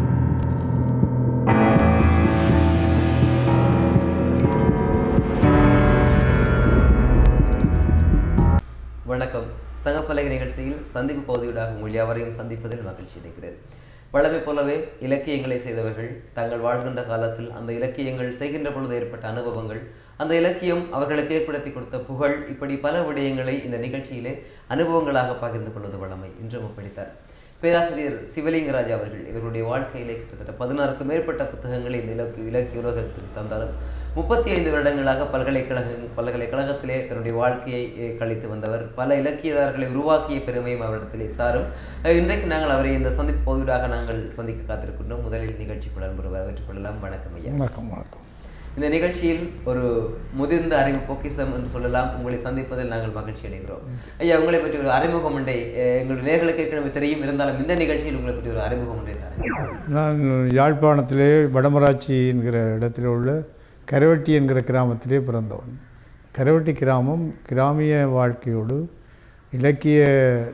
வணக்கம். சங்கப்பலகை நிகழ்ச்சியில் சந்திப்பு பகுதியூடாக உங்கள் யாவரையும் சந்திப்பதில் மகிழ்ச்சி அடைகிறேன். வளமை போலவே இலக்கியங்களை செய்தவர்கள் தங்கள் வாழ்கின்ற காலத்தில் அந்த இலக்கியங்கள் செய்கின்ற பொழுது ஏற்பட்ட அனுபவங்கள், அந்த இலக்கியம் அவர்களுக்கு ஏற்படுத்தி கொடுத்த புகழ், இப்படி பல விடயங்களை இந்த நிகழ்ச்சியிலே அனுபவங்களாக பகிர்ந்து கொள்வது வளமை. இன்றும் அப்படித்தான். பேராசிரியர் சிவலிங்கராஜ் அவர்கள் இவருடைய வாழ்க்கையிலே கிட்டத்தட்ட பதினாறுக்கும் மேற்பட்ட புத்தகங்களை இந்த இலக்கிய இலக்கிய உலகத்துக்கு தந்தாலும் முப்பத்தி ஐந்து வருடங்களாக பல்கலைக்கழக பல்கலைக்கழகத்திலே தன்னுடைய வாழ்க்கையை கழித்து வந்தவர். பல இலக்கியதாரர்களை உருவாக்கிய பெருமையும் அவரிடத்திலே சாரும். இன்றைக்கு நாங்கள் அவரை இந்த சந்திப்பு பகுதியாக நாங்கள் சந்திக்க காத்திருக்கின்றோம். முதலில் நிகழ்ச்சிக்குள்ள அன்பு வரவேற்றுக் கொள்ளலாம். வணக்கம் ஐயா. வணக்கம். வணக்கம். இந்த நிகழ்ச்சியில் ஒரு முதிர்ந்த அறிவு பொக்கிசம் என்று சொல்லலாம். உங்களை சந்திப்பதில் நாங்கள் மகிழ்ச்சி அடைகிறோம். ஐயா, உங்களை பற்றி ஒரு அறிமுகம் ஒன்றை எங்களுடைய நேர்களுக்கு ஏற்கனவே தெரியும், இருந்தாலும் இந்த நிகழ்ச்சியில் உங்களை பற்றி ஒரு அறிமுகம் ஒன்றை தரேன். நான் யாழ்ப்பாணத்திலே வடமராட்சி என்கிற இடத்தில் உள்ள கரவட்டி என்கிற கிராமத்திலே பிறந்தவன். கரவட்டி கிராமம் கிராமிய வாழ்க்கையோடு இலக்கிய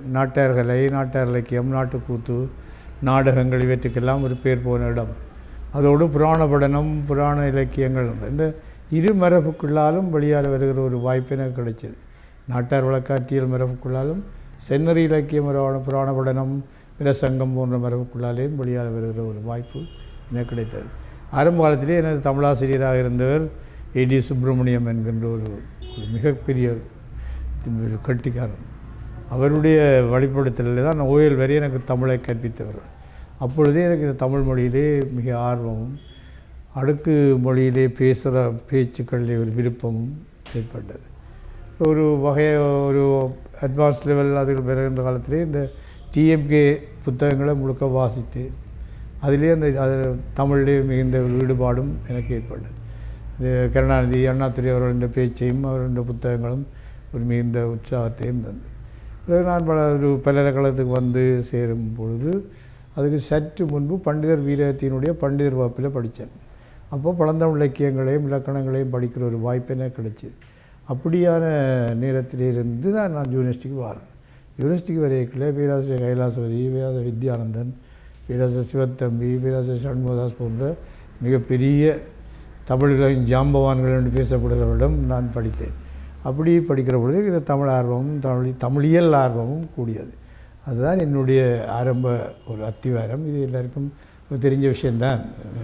நாட்டார்கலை, நாட்டார் இலக்கியம், நாட்டுக்கூத்து, நாடகங்கள் இவற்றுக்கெல்லாம் ஒரு பேர் போன இடம். அதோடு புராண படனம், புராண இலக்கியங்கள் இந்த இரு மரபுக்குள்ளாலும் வெளியால் வருகிற ஒரு வாய்ப்பு எனக்கு கிடைச்சது. நாட்டார் வழக்காற்றியல் மரபுக்குள்ளாலும் செந்நெறி இலக்கிய மரபான புராண படனம், பிரசங்கம் போன்ற மரபுக்குள்ளாலேயும் வெளியால் வருகிற ஒரு வாய்ப்பு எனக்கு கிடைத்தது. ஆரம்ப காலத்திலே எனது தமிழாசிரியராக இருந்தவர் ஏடி சுப்பிரமணியம் என்கின்ற ஒரு ஒரு மிகப்பெரிய ஒரு கட்டிக்காரன். அவருடைய வழிபடுத்தலில் தான் நான் ஓயல் வரை எனக்கு தமிழை கற்பித்தவர். அப்பொழுதே எனக்கு இந்த தமிழ் மொழியிலே மிக ஆர்வமும் அடுக்கு மொழியிலே பேசுகிற பேச்சுக்களிலே ஒரு விருப்பமும் ஏற்பட்டது. ஒரு வகைய ஒரு அட்வான்ஸ் லெவல் அதுகள் பெறுகின்ற காலத்திலே இந்த டிஎம்கே புத்தகங்களை முழுக்க வாசித்து அதிலே அந்த அது தமிழிலே மிகுந்த ஒரு ஈடுபாடும் எனக்கு ஏற்பட்டது. இது கருணாநிதி, அண்ணாதுரை அவர்களுடைய பேச்சையும் அவருடைய புத்தகங்களும் ஒரு மிகுந்த உற்சாகத்தையும் தந்தது. பிறகு நான் பல ஒரு பல்கலைக்கழகத்துக்கு வந்து சேரும் பொழுது அதுக்கு சற்று முன்பு பண்டிதர் வீரத்தினுடைய பண்டிதர் வகுப்பில் படித்தேன். அப்போது பழந்தமிழ் இலக்கியங்களையும் இலக்கணங்களையும் படிக்கிற ஒரு வாய்ப்பு எனக்கு கிடைச்சிது. அப்படியான நேரத்திலிருந்து தான் நான் யூனிவர்சிட்டிக்கு வரேன். யூனிவர்சிட்டிக்கு வரையிலே பேராசிரியர் கைலாசபதி, பேராசிரியர் வித்யானந்தன், பேராசிரியர் சிவத்தம்பி, பேராசிரியர் சண்முகதாஸ் போன்ற மிகப்பெரிய தமிழ்களின் ஜாம்பவான்கள் என்று பேசப்படுகிறவரிடம் நான் படித்தேன். அப்படி படிக்கிற பொழுது இது தமிழ் ஆர்வமும் தமிழ் தமிழியல் ஆர்வமும் கூடியது. அதுதான் என்னுடைய ஆரம்ப ஒரு அத்திவாரம். இது எல்லாருக்கும் தெரிஞ்ச விஷயந்தான்.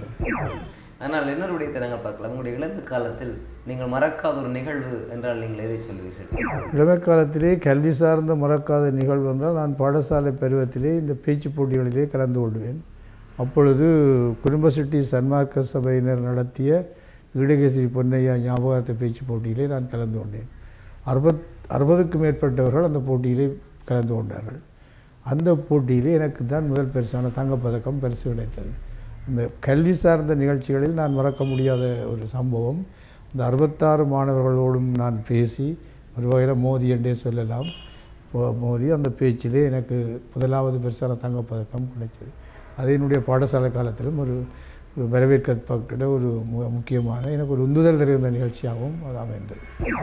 ஆனால் இன்னொரு விடயத்தை நாங்கள் பார்க்கலாம். உங்களுடைய இளமை காலத்தில் நீங்கள் மறக்காத ஒரு நிகழ்வு என்றால் நீங்கள் எதை சொல்வீர்கள்? இளமை காலத்திலே கல்வி சார்ந்த மறக்காத நிகழ்வு என்றால் நான் பாடசாலை பருவத்திலே இந்த பேச்சு போட்டிகளிலே கலந்து கொள்வேன். அப்பொழுது குடும்பசிட்டி சன்மார்க்க சபையினர் நடத்திய ஈடகேசரி பொன்னையா ஞாபகார்த்த பேச்சு போட்டியிலே நான் கலந்து கொண்டேன். அறுபத் அறுபதுக்கும் மேற்பட்டவர்கள் அந்த போட்டியிலே கலந்து கொண்டார்கள். அந்த போட்டியிலே எனக்கு தான் முதல் பரிசான தங்கப்பதக்கம் பரிசு கிடைத்தது. அந்த கல்வி சார்ந்த நிகழ்ச்சிகளில் நான் மறக்க முடியாத ஒரு சம்பவம். இந்த அறுபத்தாறு மாணவர்களோடும் நான் பேசி ஒரு வகையில் மோதி என்றே சொல்லலாம். மோதி அந்த பேச்சிலே எனக்கு முதலாவது பரிசான தங்கப்பதக்கம் கிடைச்சது. அது என்னுடைய பாடசாலை காலத்திலும் ஒரு ஒரு வரவேற்கப்பட்ட ஒரு முக்கியமான எனக்கு ஒரு உந்துதல் தருகின்ற நிகழ்ச்சியாகவும் அது அமைந்தது.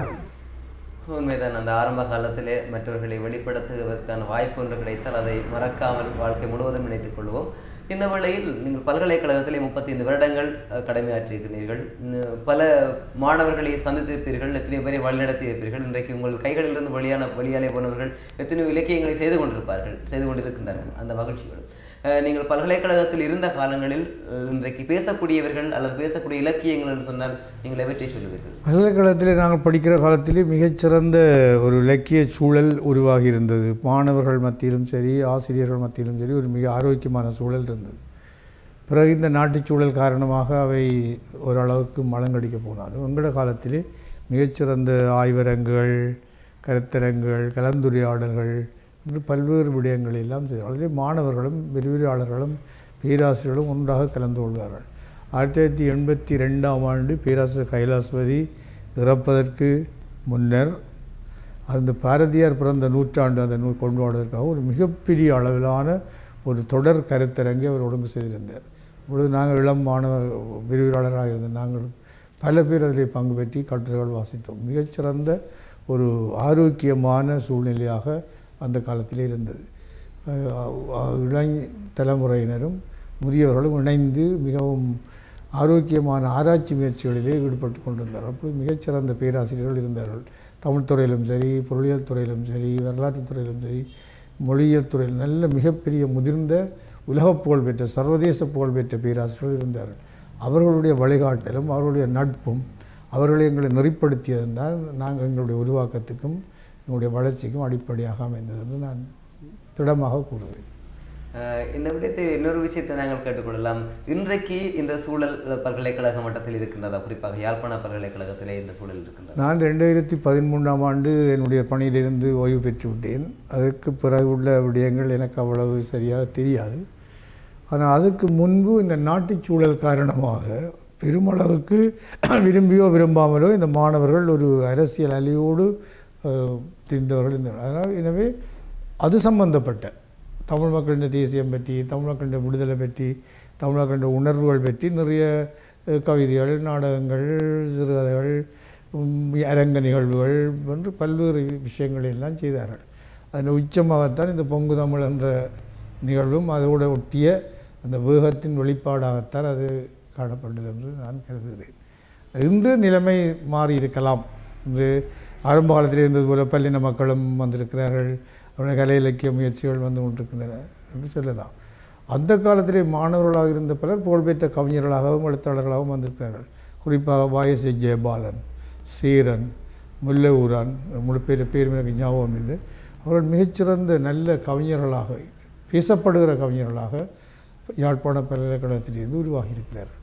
உண்மைதான். அந்த ஆரம்ப காலத்திலே மற்றவர்களை வெளிப்படுத்துவதற்கான வாய்ப்பு ஒன்று கிடைத்தால் அதை மறக்காமல் வாழ்க்கை முழுவதும் நினைத்துக் கொள்வோம். இந்த வேளையில் நீங்கள் பல்கலைக்கழகத்திலே முப்பத்தி ஐந்து வருடங்கள் கடமையாற்றியிருக்கிறீர்கள். பல மாணவர்களை சந்தித்திருப்பீர்கள், எத்தனையோ பேரை வழிநடத்தியிருப்பீர்கள். இன்றைக்கு உங்கள் கைகளிலிருந்து வெளியான வெளியாலே போனவர்கள் எத்தனையோ இலக்கியங்களை செய்து கொண்டிருப்பார்கள், செய்து கொண்டிருக்கின்றார்கள். அந்த மகிழ்ச்சியோடு நீங்கள் பல்கலைக்கழகத்தில் இருந்த காலங்களில் இன்றைக்கு பேசக்கூடியவர்கள் அல்லது பேசக்கூடிய இலக்கியங்கள் என்று சொன்னால் நீங்கள் எவற்றை சொல்லுவீர்கள்? பல்கலைக்கழகத்தில் நாங்கள் படிக்கிற காலத்திலே மிகச்சிறந்த ஒரு இலக்கிய சூழல் உருவாகி இருந்தது. மாணவர்கள் மத்தியிலும் சரி, ஆசிரியர்கள் மத்தியிலும் சரி ஒரு மிக ஆரோக்கியமான சூழல் இருந்தது. பிறகு இந்த நாட்டுச்சூழல் காரணமாக அவை ஓரளவுக்கு மலங்கடிக்க போனாலும் எங்களோட காலத்திலே மிகச்சிறந்த ஆய்வரங்குகள், கருத்தரங்குகள், கலந்துரையாடல்கள் என்று பல்வேறு விடயங்கள் எல்லாம் செய்தார்கள். அதிலே மாணவர்களும் விரிவுரையாளர்களும் பேராசிரியர்களும் ஒன்றாக கலந்து கொள்வார்கள். ஆயிரத்தி தொள்ளாயிரத்தி எண்பத்தி ரெண்டாம் ஆண்டு பேராசிரியர் கைலாசபதி இறப்பதற்கு முன்னர் அந்த பாரதியார் பிறந்த நூற்றாண்டு அந்த நூ கொண்டாடுவதற்காக ஒரு மிகப்பெரிய அளவிலான ஒரு தொடர் கருத்தரங்கை அவர் ஒழுங்கு செய்திருந்தார். இப்பொழுது நாங்கள் இளம் மாணவர் விரிவுரையாளராக இருந்த நாங்கள் பல பேர் அதில் பங்கு பெற்றி கட்டுரைகள் வாசித்தோம். மிகச்சிறந்த ஒரு ஆரோக்கியமான சூழ்நிலையாக அந்த காலத்திலே இருந்தது. இளம் தலைமுறையினரும் முதியவர்களும் இணைந்து மிகவும் ஆரோக்கியமான ஆராய்ச்சி முயற்சிகளிலே ஈடுபட்டு கொண்டிருந்தார்கள். அப்போது மிகச்சிறந்த பேராசிரியர்கள் இருந்தார்கள். தமிழ் துறையிலும் சரி, பொருளியல் துறையிலும் சரி, வரலாற்று துறையிலும் சரி, மொழியியல் துறையில் நல்ல மிகப்பெரிய முதிர்ந்த உலக புகழ்பெற்ற சர்வதேச புகழ்பெற்ற பேராசிரியர்கள் இருந்தார்கள். அவர்களுடைய வழிகாட்டலும் அவர்களுடைய நட்பும் அவர்களை எங்களை நெறிப்படுத்தியதும் தான் நாங்கள் எங்களுடைய உருவாக்கத்துக்கும் எங்களுடைய வளர்ச்சிக்கும் அடிப்படையாக அமைந்தது என்று நான் திடமாக கூறுவேன். இந்த விடயத்தை இன்னொரு விஷயத்தை நாங்கள் கேட்டுக்கொள்ளலாம். இன்றைக்கு இந்த சூழல் பல்கலைக்கழக மட்டத்தில் இருக்கின்றதா? குறிப்பாக யாழ்ப்பாண பல்கலைக்கழகத்திலே இந்த சூழல் இருக்கின்றது. நான் ரெண்டாயிரத்தி பதிமூன்றாம் ஆண்டு என்னுடைய பணியிலிருந்து ஓய்வு பெற்று விட்டேன். அதற்கு பிறகு உள்ள விடயங்கள் எனக்கு அவ்வளவு சரியாக தெரியாது. ஆனால் அதற்கு முன்பு இந்த நாட்டுச்சூழல் காரணமாக பெருமளவுக்கு விரும்பியோ விரும்பாமலோ இந்த மாணவர்கள் ஒரு அரசியல் அலையோடு தெரிந்தவர்கள் இருந்தனர். அதனால் எனவே அது சம்பந்தப்பட்ட தமிழ் மக்களின் தேசியம் பற்றி, தமிழ் மக்களின் விடுதலை பற்றி, தமிழ் மக்களின் உணர்வுகள் பற்றி நிறைய கவிதைகள், நாடகங்கள், சிறுகதைகள், அரங்க நிகழ்வுகள் என்று பல்வேறு விஷயங்களை எல்லாம் செய்தார்கள். அதில் உச்சமாகத்தான் இந்த பொங்கு தமிழ் என்ற நிகழ்வும் அதோடு ஒட்டிய அந்த வேகத்தின் வெளிப்பாடாகத்தான் அது காணப்பட்டது என்று நான் கருதுகிறேன். இன்று நிலைமை மாறி இருக்கலாம். இன்று ஆரம்ப காலத்தில் இருந்தது போல பல்லின மக்களும் வந்திருக்கிறார்கள், அவருடைய கலை இலக்கிய முயற்சிகள் வந்து கொண்டிருக்கின்றன என்று சொல்லலாம். அந்த காலத்திலே மாணவர்களாக இருந்த பலர் புகழ்பெற்ற கவிஞர்களாகவும் எழுத்தாளர்களாகவும் வந்திருக்கிறார்கள். குறிப்பாக வாயஸ் ஜெயபாலன், சீரன், முல்லையூரான், முழு பேர் பேர் எனக்கு ஞாபகம் இல்லை. அவர்கள் மிகச்சிறந்த நல்ல கவிஞர்களாக, பேசப்படுகிற கவிஞர்களாக யாழ்ப்பாண பல்கலைக்கழகத்திலிருந்து உருவாகி இருக்கிறார்கள்.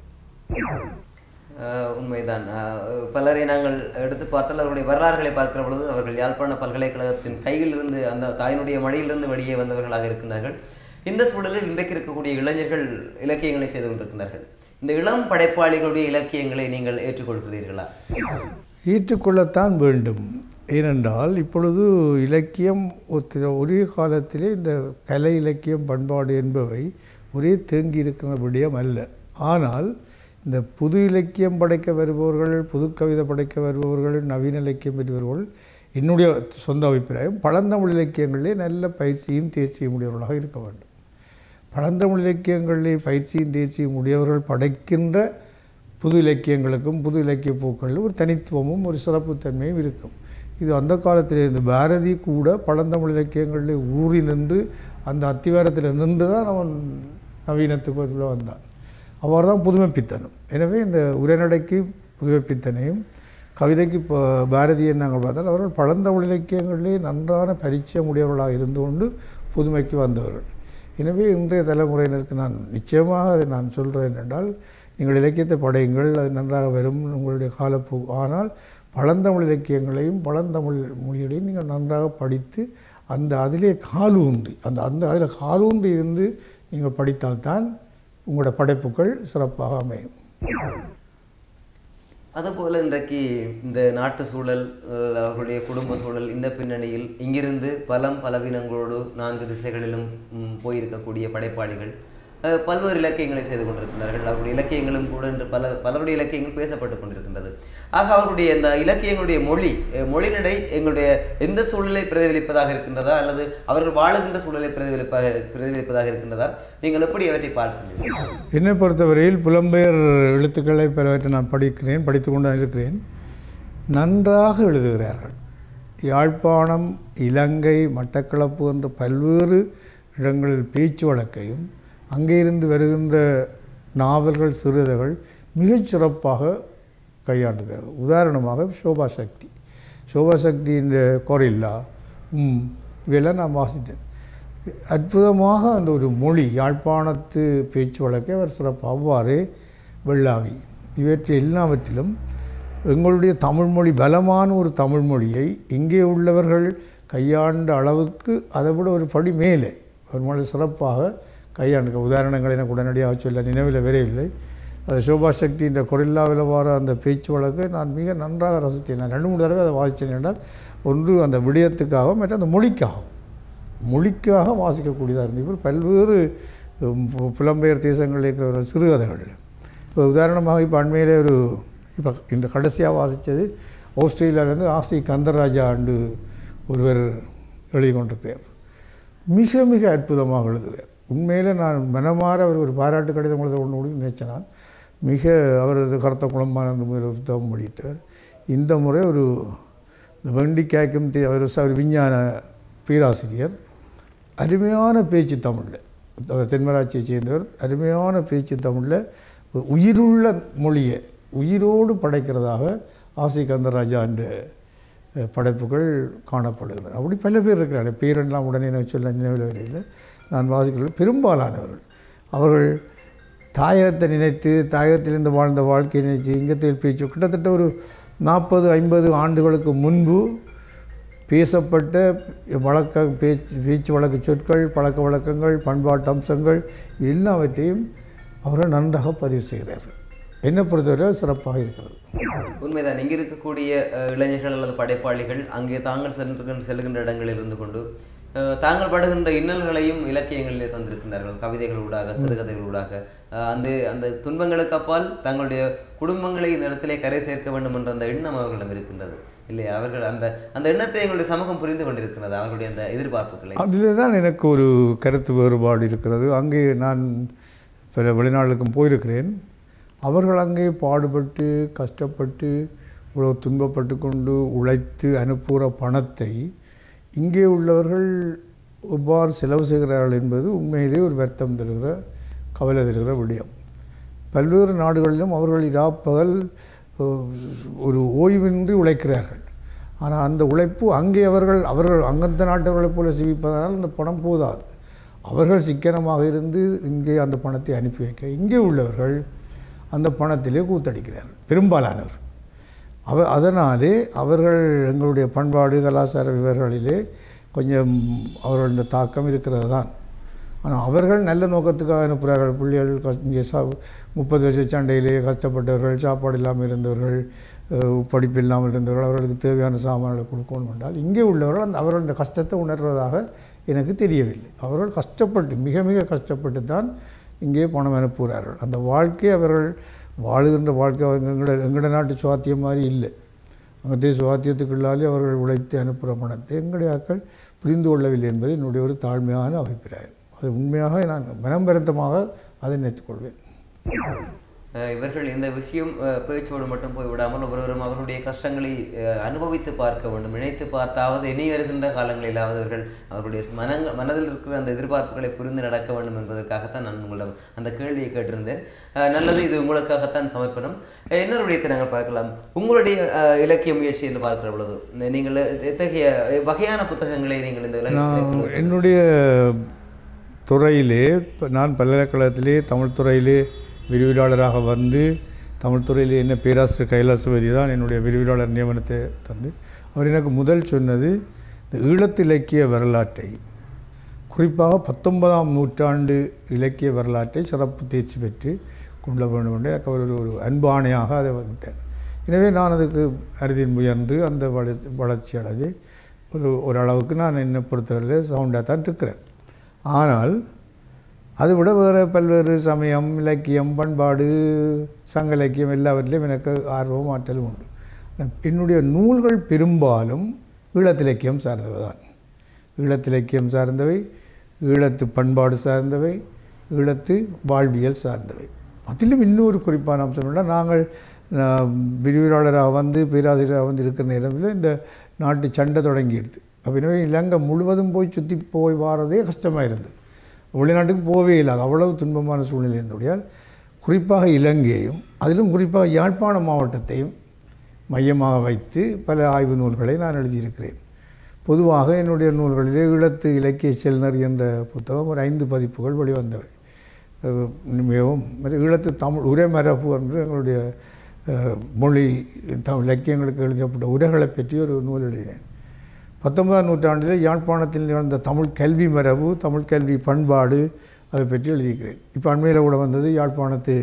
உண்மைதான். பலரை நாங்கள் எடுத்து பார்த்தால் அவருடைய வரலாறுகளை பார்க்கிற பொழுது அவர்கள் யாழ்ப்பாண பல்கலைக்கழகத்தின் கையிலிருந்து, அந்த தாயினுடைய மடியிலிருந்து வெளியே வந்தவர்களாக இருக்கின்றார்கள். இந்த சூழலில் இன்றைக்கு இருக்கக்கூடிய இளைஞர்கள் இலக்கியங்களை செய்து கொண்டிருக்கிறார்கள். இந்த இளம் படைப்பாளிகளுடைய இலக்கியங்களை நீங்கள் ஏற்றுக்கொள்கிறீர்களா? ஏற்றுக்கொள்ளத்தான் வேண்டும். ஏனென்றால் இப்பொழுது இலக்கியம் ஒரே காலத்திலே இந்த கலை இலக்கியம் பண்பாடு என்பவை ஒரே தேங்கி இருக்கிற விடயம் அல்ல. ஆனால் இந்த புது இலக்கியம் படைக்க வருபவர்கள், புது கவிதை படைக்க வருபவர்கள், நவீன இலக்கியம் பெறுபவர்கள், என்னுடைய சொந்த அபிப்பிராயம், பழந்தமிழ் இலக்கியங்களிலே நல்ல பயிற்சியும் தேர்ச்சியும் உடையவர்களாக இருக்க வேண்டும். பழந்தமிழ் இலக்கியங்களிலே பயிற்சியும் தேர்ச்சியும் உடையவர்கள் படைக்கின்ற புது இலக்கியங்களுக்கும் புது இலக்கிய பூக்களில் ஒரு தனித்துவமும் ஒரு சிறப்புத்தன்மையும் இருக்கும். இது அந்த காலத்தில் இந்த பாரதி கூட பழந்தமிழ் இலக்கியங்களில் ஊறி நின்று அந்த அத்திவாரத்தில் நின்று தான் அவன் நவீனத்துக்குள்ள வந்தான். அவர் தான் புதுமைப்பித்தனும். எனவே இந்த உரைநடைக்கு புதுமைப்பித்தனையும் கவிதைக்கு இப்போ பாரதியை நாங்கள் பார்த்தால் அவர்கள் பழந்தமிழ் இலக்கியங்களிலே நன்றான பரிச்சயம் உடையவர்களாக இருந்து கொண்டு புதுமைக்கு வந்தவர்கள். எனவே இன்றைய தலைமுறையினருக்கு நான் நிச்சயமாக அதை நான் சொல்கிறேன் என்றால், நீங்கள் இலக்கியத்தை படையுங்கள், அது நன்றாக வரும் உங்களுடைய காலப்போ. ஆனால் பழந்தமிழ் இலக்கியங்களையும் பழந்தமிழ் மொழிகளையும் நீங்கள் நன்றாக படித்து அந்த அதிலே காலூன்றி அந்த அந்த அதில் காலூன்றி இருந்து நீங்கள் படித்தால்தான் உங்களோட படைப்புகள் சிறப்பாக அமையும். அதுபோல் இன்றைக்கு இந்த நாட்டு சூழல், அவர்களுடைய குடும்ப சூழல், இந்த பின்னணியில் இங்கிருந்து பலம் பலவீனங்களோடு நான்கு திசைகளிலும் போயிருக்கக்கூடிய படைப்பாளிகள் பல்வேறு இலக்கியங்களை செய்து கொண்டிருக்கிறார்கள். அவருடைய இலக்கியங்களும் கூட என்று பல பலருடைய இலக்கியங்கள் பேசப்பட்டு கொண்டிருக்கின்றது. ஆக அவருடைய இந்த இலக்கியங்களுடைய மொழி மொழிநடை எங்களுடைய எந்த சூழலை பிரதிபலிப்பதாக இருக்கின்றதா, அல்லது அவர்கள் வாழுகின்ற சூழலை பிரதிபலிப்பாக பிரதிபலிப்பதாக இருக்கின்றதா? நீங்கள் எப்படி அவற்றை பார்க்கிறீர்கள்? என்னை பொறுத்தவரையில் புலம்பெயர் எழுத்துக்களை பலவற்றை நான் படிக்கிறேன், படித்து கொண்டு இருக்கிறேன். நன்றாக எழுதுகிறார்கள். யாழ்ப்பாணம், இலங்கை, மட்டக்களப்பு என்ற பல்வேறு இடங்களில் பேச்சு வழக்கையும் அங்கே இருந்து வருகின்ற நாவல்கள், சிறுகதைகள் மிகச் சிறப்பாக கையாண்டுகிறார்கள். உதாரணமாக சோபா சக்தி சோபா சக்தியின் கொரில்லா இவையெல்லாம் நான் வாசித்தேன். அற்புதமாக அந்த ஒரு மொழி, யாழ்ப்பாணத்து பேச்சு வழக்கை அவர் சிறப்பாக, அவ்வாறே வெள்ளாவி, இவற்றை எல்லாவற்றிலும் எங்களுடைய தமிழ்மொழி, பலமான ஒரு தமிழ்மொழியை இங்கே உள்ளவர்கள் கையாண்ட அளவுக்கு அதை விட ஒரு படி மேலே ஒரு மொழி சிறப்பாக கையாண்டு. உதாரணங்களை எனக்கு உடனடியாக சொல்ல நினைவில் வரையில்லை. அது சோபா சக்தி இந்த கொரில்லாவில் வர அந்த பேச்சு வழக்கை நான் மிக நன்றாக ரசித்தேன். நான் ரெண்டு மூணு தடவை அதை வாசித்தேன் என்றால், ஒன்று அந்த விடயத்துக்காகவும், மற்ற அந்த மொழிக்காகவும் மொழிக்காக வாசிக்கக்கூடியதாக இருந்தது. இப்போ பல்வேறு புலம்பெயர் தேசங்களில் இருக்கிறவர்கள் சிறுகதைகள், இப்போ உதாரணமாக இப்போ அண்மையிலே ஒரு இப்போ இந்த கடைசியாக வாசித்தது ஆஸ்திரேலியாவிலேருந்து ஆசி கந்தராஜா ஆண்டு ஒருவர் எழுதி கொண்டிருக்கிறார். மிக மிக அற்புதமாக எழுதுகிறார். உண்மையில் நான் மனமாற அவர் ஒரு பாராட்டு கடிதம் எழுத ஒன்று கூட நினைச்சேன். நான் மிக அவரது கருத்த குழம்பான முறையில் புத்தகம் வெளியிட்டார். இந்த முறை ஒரு வெண்டி கேக்கும் அவர் அவர் விஞ்ஞான பேராசிரியர், அருமையான பேச்சு தமிழில், தென்மராட்சியை சேர்ந்தவர், அருமையான பேச்சு தமிழில் உயிருள்ள மொழியை உயிரோடு படைக்கிறதாக ஆசி கந்தராஜா என்ற படைப்புகள் காணப்படுகின்றன. அப்படி பல பேர் இருக்கிறார்கள். பேரெல்லாம் உடனே எனக்கு சொல்ல நினைவில் வரையில் நான் வாசிக்கிறேன். பெரும்பாலானவர்கள் அவர்கள் தாயகத்தை நினைத்து, தாயகத்திலிருந்து வாழ்ந்த வாழ்க்கையை நினைத்து, இங்கத்தில் பேச்சு கிட்டத்தட்ட ஒரு நாற்பது ஐம்பது ஆண்டுகளுக்கு முன்பு பேசப்பட்ட வழக்க பேச்சு பேச்சு வழக்கு சொற்கள், பழக்க வழக்கங்கள், பண்பாட்டு அம்சங்கள் எல்லாவற்றையும் அவர்கள் நன்றாக பதிவு செய்கிறார்கள். என்னை பொறுத்தவரை சிறப்பாக இருக்கிறது. உண்மைதான். இங்கே இருக்கக்கூடிய இளைஞர்கள் அல்லது படைப்பாளிகள் அங்கே தாங்கள் சென்று செல்கின்ற இடங்களில் இருந்து கொண்டு தாங்கள் படுகின்ற இன்னல்களையும் இலக்கியங்களிலே தந்திருக்கின்றார்கள். கவிதைகளூடாக, சிறுகதைகளூடாக அந்த அந்த துன்பங்களுக்கு அப்பால் தங்களுடைய குடும்பங்களை இந்த இடத்திலே கரை சேர்க்க வேண்டும் என்ற அந்த எண்ணம் அவர்களிடம் இருக்கின்றது இல்லையா? அவர்கள் அந்த அந்த எண்ணத்தை எங்களுடைய சமூகம் புரிந்து கொண்டிருக்கிறது, அவர்களுடைய அந்த எதிர்பார்ப்புகளை. அதில் தான் எனக்கு ஒரு கருத்து வேறுபாடு இருக்கிறது. அங்கே நான் பல வெளிநாடுகளுக்கும் போயிருக்கிறேன். அவர்கள் அங்கே பாடுபட்டு கஷ்டப்பட்டு இவ்வளோ துன்பப்பட்டு கொண்டு உழைத்து அனுப்புகிற பணத்தை இங்கே உள்ளவர்கள் எவ்வாறு செலவு செய்கிறார்கள் என்பது உண்மையிலே ஒரு வருத்தம் தருகிற கவலை தருகிற விடயம். பல்வேறு நாடுகளிலும் அவர்கள் இராப்பகல் ஒரு ஓய்வின்றி உழைக்கிறார்கள். ஆனால் அந்த உழைப்பு அங்கே அவர்கள் அவர்கள் அங்கந்த நாட்டவர்களைப் போல சிவிப்பதனால் அந்த பணம் போதாது. அவர்கள் சிக்கனமாக இருந்து இங்கே அந்த பணத்தை அனுப்பி வைக்க இங்கே உள்ளவர்கள் அந்த பணத்திலே கூத்தடிக்கிறார்கள் பெரும்பாலானவர். அவ அதனாலே அவர்கள் எங்களுடைய பண்பாடு கலாச்சார விவரங்களிலே கொஞ்சம் அவர்களுடைய தாக்கம் இருக்கிறது தான். ஆனால் அவர்கள் நல்ல நோக்கத்துக்காக அனுப்புகிறார்கள். பிள்ளைகள் கஷ் இங்கே சா முப்பது வருஷ சண்டையிலே கஷ்டப்பட்டவர்கள், சாப்பாடு இல்லாமல் இருந்தவர்கள், படிப்பு இல்லாமல் இருந்தவர்கள், அவர்களுக்கு தேவையான சாமான்களை கொடுக்கணும் என்றால் இங்கே உள்ளவர்கள் அந்த அவர்களுடைய கஷ்டத்தை உணர்வதாக எனக்கு தெரியவில்லை. அவர்கள் கஷ்டப்பட்டு மிக மிக கஷ்டப்பட்டு தான் இங்கே பணம் அனுப்புகிறார்கள். அந்த வாழ்க்கை அவர்கள் வாழுகின்ற வாழ்க்கை எங்களோட எங்களோட நாட்டு சுவாத்தியம் மாதிரி இல்லை. அங்கே சுவாத்தியத்துக்குள்ளாலே அவர்கள் உழைத்து அனுப்புகிற பணத்தை எங்களுடைய ஆட்கள் புரிந்து கொள்ளவில்லை என்பது என்னுடைய ஒரு தாழ்மையான அபிப்பிராயம். அது உண்மையாக நான் மனம் வருத்தமாக அதை நினைத்துக்கொள்வேன். இவர்கள் இந்த விஷயம் பேச்சோடு மட்டும் போய்விடாமல் ஒருவரும் அவர்களுடைய கஷ்டங்களை அனுபவித்து பார்க்க வேண்டும். நினைத்து பார்த்தாவது இனி வருகின்ற காலங்களிலாவது அவர்கள் அவர்களுடைய மனங்கள் மனதில் இருக்கிற அந்த எதிர்பார்ப்புகளை புரிந்து நடக்க வேண்டும் என்பதற்காகத்தான் நான் உங்களிடம் அந்த கேள்வியை கேட்டிருந்தேன். நல்லது, இது உங்களுக்காகத்தான் சமர்ப்பணம். இன்னொரு விடயத்தை நாங்கள் பார்க்கலாம். உங்களுடைய இலக்கிய முயற்சி என்று பார்க்கிற பொழுது நீங்கள் எத்தகைய வகையான புத்தகங்களை நீங்கள் இந்த என்னுடைய துறையிலே நான் பல்கலைக்கழகத்திலே தமிழ் துறையிலே விரிவுரையாளராக வந்து தமிழ் துறையிலே என்ன பேராசிரியர் கைலாசபதி தான் என்னுடைய விரிவுரையாளர் நியமனத்தை தந்து அவர் எனக்கு முதல் சொன்னது இந்த ஈழத்து இலக்கிய வரலாற்றை, குறிப்பாக பத்தொன்பதாம் நூற்றாண்டு இலக்கிய வரலாற்றை சிறப்பு தேர்ச்சி பெற்று கொள்ள வேண்டும் என்று எனக்கு அவர் ஒரு அன்பாணையாக அதை விட்டார். எனவே நான் அதுக்கு அறுதியில் முயன்று அந்த வளர்ச்சி வளர்ச்சி அடைஞ்சு ஒரு ஓரளவுக்கு நான் என்னை பொறுத்தவரையில் சவுண்டாக தான் இருக்கிறேன். ஆனால் அதை விட வேறு பல்வேறு சமயம், இலக்கியம், பண்பாடு, சங்க இலக்கியம் எல்லாவற்றிலையும் எனக்கு ஆர்வம் ஆற்றலும் உண்டு. என்னுடைய நூல்கள் பெரும்பாலும் ஈழத்திலக்கியம் சார்ந்தவை தான். ஈழத்திலக்கியம் சார்ந்தவை, ஈழத்து பண்பாடு சார்ந்தவை, ஈழத்து வாழ்வியல் சார்ந்தவை. அதிலும் இன்னொரு குறிப்பான அம்சம் என்ன, நாங்கள் விரிவுரையாளராக வந்து பேராசிரியராக வந்து இருக்கிற நேரத்தில் இந்த நாட்டு சண்டை தொடங்கிடுது. அப்படின்னவே இலங்கை முழுவதும் போய் சுற்றி போய் வாரதே கஷ்டமாக இருந்தது. வெளிநாட்டுக்கு போகவே இல்லாது அவ்வளவு துன்பமான சூழ்நிலை இருந்தபடியால் குறிப்பாக இலங்கையையும் அதிலும் குறிப்பாக யாழ்ப்பாண மாவட்டத்தையும் மையமாக வைத்து பல ஆய்வு நூல்களை நான் எழுதியிருக்கிறேன். பொதுவாக என்னுடைய நூல்களிலே ஈழத்து இலக்கிய செல்னர் என்ற புத்தகம் ஒரு ஐந்து பதிப்புகள் வெளிவந்தவை. மிகவும் ஈழத்து தமிழ் உரைமரபு என்று எங்களுடைய மொழி தமிழ் இலக்கியங்களுக்கு எழுதப்பட்ட உரைகளை பற்றி ஒரு நூல் எழுதினேன். பத்தொன்பதாம் நூற்றாண்டில் யாழ்ப்பாணத்தில் நிகழ்ந்த தமிழ் கல்வி மரபு, தமிழ் கல்வி பண்பாடு அதை பற்றி எழுதியிருக்கிறேன். இப்போ அண்மையில் கூட வந்தது யாழ்ப்பாணத்து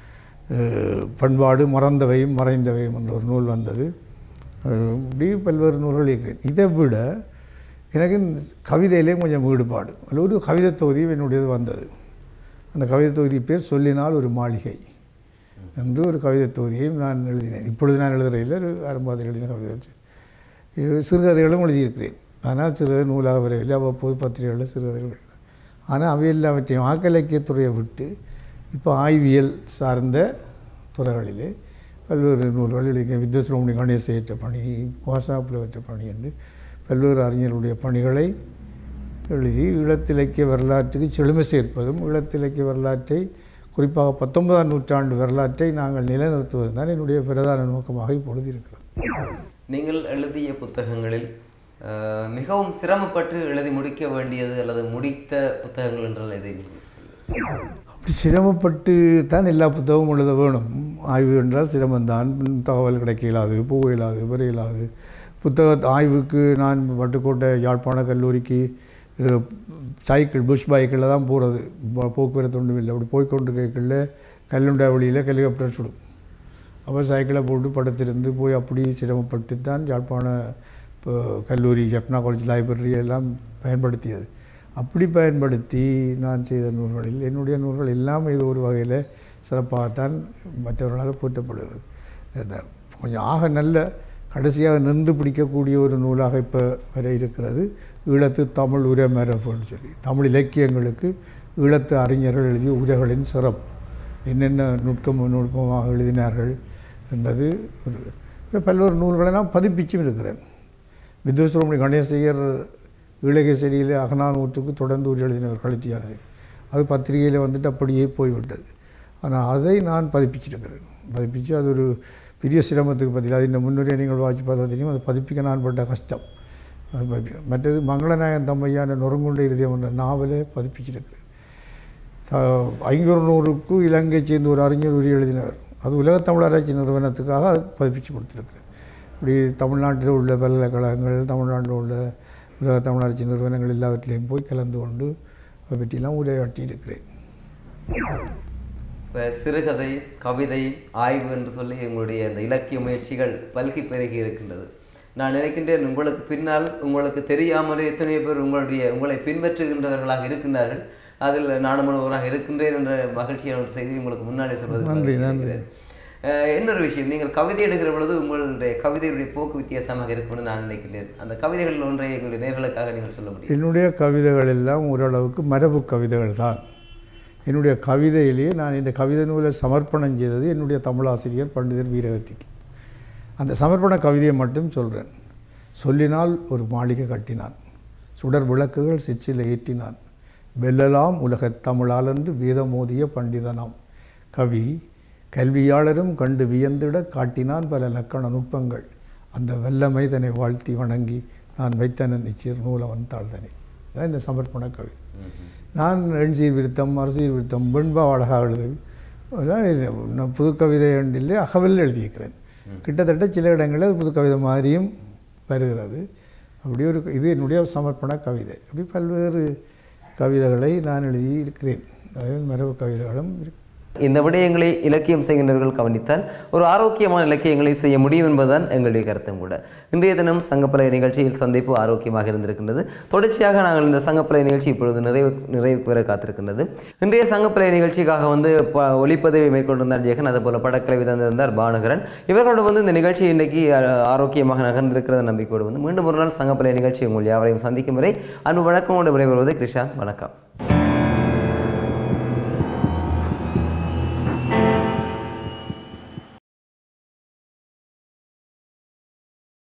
பண்பாடு மறந்தவையும் மறைந்தவையும் என்ற ஒரு நூல் வந்தது. இப்படி பல்வேறு நூல்கள் எழுதியிருக்கிறேன். இதை விட எனக்கு கவிதையிலே கொஞ்சம் ஈடுபாடு. அதில் ஒரு கவிதை தொகுதியும் என்னுடையது வந்தது. அந்த கவிதை தொகுதி பேர் சொல்லினால் ஒரு மாளிகை என்று ஒரு கவிதை தொகுதியையும் நான் எழுதினேன். இப்பொழுது நான் எழுதுறையில் ஒரு ஆரம்பத்தில் எழுதின கவிதை வச்சு சிறுகதைகளும் எழுதியிருக்கிறேன். ஆனால் சிறுகதை நூலாக வரவில்லை. அவ்வப்போது பத்திரிகைகளில் சிறுகதைகள். ஆனால் அவை எல்லாவற்றையும் ஆக்கலக்கியத்துறையை விட்டு இப்போ ஆய்வியல் சார்ந்த துறைகளிலே பல்வேறு நூல்கள் எழுதியிருக்கேன். வித்யாசுரமணி கணேச ஏற்ற பணி, குவாசாப்பில் ஏற்ற பணி என்று பல்வேறு அறிஞர்களுடைய பணிகளை எழுதி ஈழத்திலக்கிய வரலாற்றுக்கு செழுமை சேர்ப்பதும், ஈழத்திலக்கிய வரலாற்றை குறிப்பாக பத்தொன்பதாம் நூற்றாண்டு வரலாற்றை நாங்கள் நிலைநிறுத்துவது தான் என்னுடைய பிரதான நோக்கமாக இப்பொழுது இருக்கிறது. நீங்கள் எழுதிய புத்தகங்களில் மிகவும் சிரமப்பட்டு எழுதி முடிக்க வேண்டியது அல்லது முடித்த புத்தகங்கள் என்றால் எதை சொல்லுங்கள்? அப்படி சிரமப்பட்டு தான் எல்லா புத்தகமும் எழுத வேணும். ஆய்வு என்றால் சிரமம்தான். தகவல் கிடைக்க இயலாது, போக இயலாது, வர இயலாது. புத்தக ஆய்வுக்கு நான் வட்டுக்கோட்டை யாழ்ப்பாண கல்லூரிக்கு சைக்கிள் புஷ் பைக்கில் தான் போகிறது. போக்குவரத்து ஒன்றும் இல்லை. அப்படி போய்கொண்டு கேட்கல கல்லுண்டா வழியில் ஹெலிகாப்டர் சுடும். அப்போ சைக்கிளை போட்டு படுத்திருந்து போய் அப்படி சிரமப்பட்டு தான் யாழ்ப்பாண இப்போ கல்லூரி, ஜப்னா காலேஜ் லைப்ரரி எல்லாம் பயன்படுத்தியது. அப்படி பயன்படுத்தி நான் செய்த நூல்களில் என்னுடைய நூல்கள் எல்லாம் இது ஒரு வகையில் சிறப்பாகத்தான் மற்றவர்களால் போற்றப்படுகிறது. கொஞ்சம் ஆக நல்ல கடைசியாக நின்று பிடிக்கக்கூடிய ஒரு நூலாக இப்போ வர இருக்கிறது ஈழத்து தமிழ் உரை மரபுன்னு சொல்லி, தமிழ் இலக்கியங்களுக்கு ஈழத்து அறிஞர்கள் எழுதிய உரைகளின் சிறப்பு என்னென்ன நுட்பம் நுட்பமாக எழுதினார்கள் என்பது ஒரு பல்வேறு நூல்களை நான் பதிப்பிச்சும் இருக்கிறேன். வித்வஸ்ரமணி கணேசையர் ஈழகேசரியில் அகநானூற்றுக்கு தொடர்ந்து ஒரு எழுதினவர் கழுத்தியானது. அது பத்திரிகையில் வந்துட்டு அப்படியே போய்விட்டது. ஆனால் அதை நான் பதிப்பிச்சிருக்கிறேன். பதிப்பித்து அது ஒரு பெரிய சிரமத்துக்கு பதில் அது இந்த முன்னுரை நீங்கள் வாட்சி பார்த்தா தெரியும். அது பதிப்பிக்க நான் பட்ட கஷ்டம். அது பதிப்பிக்க மற்றது மங்களநாயகன் தம்மையான நொறுங்குண்ட இருதயம் என்ற நாவலே பதிப்பிச்சிருக்கிறேன். ஐநூறு நூறுக்கு இலங்கை சேர்ந்து ஒரு அறிஞர் உரி எழுதினவர். அது உலகத் தமிழராட்சி நிறுவனத்துக்காக அது பதிப்பிச்சு கொடுத்துருக்குறேன். இப்படி தமிழ்நாட்டில் உள்ள பல்கலைக்கழகங்கள், தமிழ்நாட்டில் உள்ள உலக தமிழராட்சி நிறுவனங்கள் எல்லாவற்றிலையும் போய் கலந்து கொண்டு அதை பற்றியெல்லாம் உரையாற்றி இருக்கிறேன். இப்போ சிறுகதை, கவிதை, ஆய்வு என்று சொல்லி எங்களுடைய அந்த இலக்கிய முயற்சிகள் பல்கி பெருகி இருக்கின்றது. நான் நினைக்கின்றேன் உங்களுக்கு பின்னால் உங்களுக்கு தெரியாமலே எத்தனை பேர் உங்களுடைய உங்களை பின்பற்றுகின்றவர்களாக இருக்கின்றார்கள். அதில் நானும் ஒருவராக இருக்கின்றேன் என்ற மகிழ்ச்சியான ஒரு செய்தி உங்களுக்கு முன்னாடி சொல்வது. நன்றி நன்றி. இன்னொரு விஷயம், நீங்கள் கவிதை எடுக்கிற பொழுது உங்களுடைய கவிதையுடைய போக்கு வித்தியாசமாக இருக்கும்னு நான் நினைக்கிறேன். அந்த கவிதைகள் ஒன்றை எங்களுடைய நேர்களுக்காக நீங்கள் சொல்ல முடியும்? என்னுடைய கவிதைகள் எல்லாம் ஓரளவுக்கு மரபு கவிதைகள் தான். என்னுடைய கவிதையிலேயே நான் இந்த கவிதை நூலை சமர்ப்பணம் செய்தது என்னுடைய தமிழாசிரியர் பண்டிதர் வீரகத்திக்கு. அந்த சமர்ப்பண கவிதையை மட்டும் சொல்கிறேன். சொல்லினால் ஒரு மாளிகை கட்டினான், சுடர் விளக்குகள் சிற்சில ஏற்றினான், வெல்லலாம் உலகத் தமிழால் என்று வேதமோதிய பண்டிதனாம் கவி கல்வியாளரும் கண்டு வியந்திட காட்டினான் பல இலக்கண நுட்பங்கள், அந்த வல்லமை தன்னை வாழ்த்தி வணங்கி நான் வைத்தனன் நிச்சயர் நூலவன் தாழ்தனை. தான் இந்த சமர்ப்பண கவிதை. நான் எண்சீர் விருத்தம், மறுசீர் விருத்தம், வெண்பா அழகாக எழுது நான் புது கவிதை ஒன்றிலே அகவல் எழுதியிருக்கிறேன். கிட்டத்தட்ட சில இடங்களில் புது கவிதை மாதிரியும் வருகிறது. அப்படி ஒரு இது என்னுடைய சமர்ப்பண கவிதை. அப்படி பல்வேறு கவிதைகளை நான் எழுதி இருக்கிறேன். அதில் மரபு கவிதைகளும் இருக்கு. இந்த விடயங்களை இலக்கியம் செய்கின்றவர்கள் கவனித்தால் ஒரு ஆரோக்கியமான இலக்கியங்களை செய்ய முடியும் என்பதுதான் எங்களுடைய கருத்தும் கூட. இன்றைய தினம் சங்கப்பலகை நிகழ்ச்சியில் சந்திப்பு ஆரோக்கியமாக இருந்திருக்கின்றது. தொடர்ச்சியாக நாங்கள் இந்த சங்கப்பலகை நிகழ்ச்சி இப்பொழுது நிறைவு நிறைவு பெற காத்திருக்கின்றது. இன்றைய சங்கப்பலகை நிகழ்ச்சிக்காக வந்து ஒளிப்பதவி மேற்கொண்டிருந்தார் ஜெகன், அதுபோல படக்கலை தந்திருந்தார் பானுகரன். இவர்களோடு வந்து இந்த நிகழ்ச்சி இன்றைக்கு ஆரோக்கியமாக நகர்ந்திருக்கிற நம்பிக்கையோடு வந்து மீண்டும் ஒரு நாள் சங்கப்பலகை நிகழ்ச்சி உங்கள் யாவரையும் சந்திக்கும் வரை அன்பு வணக்கம் கொண்டு விடைபெறுவது கிருஷாந்த். வணக்கம்.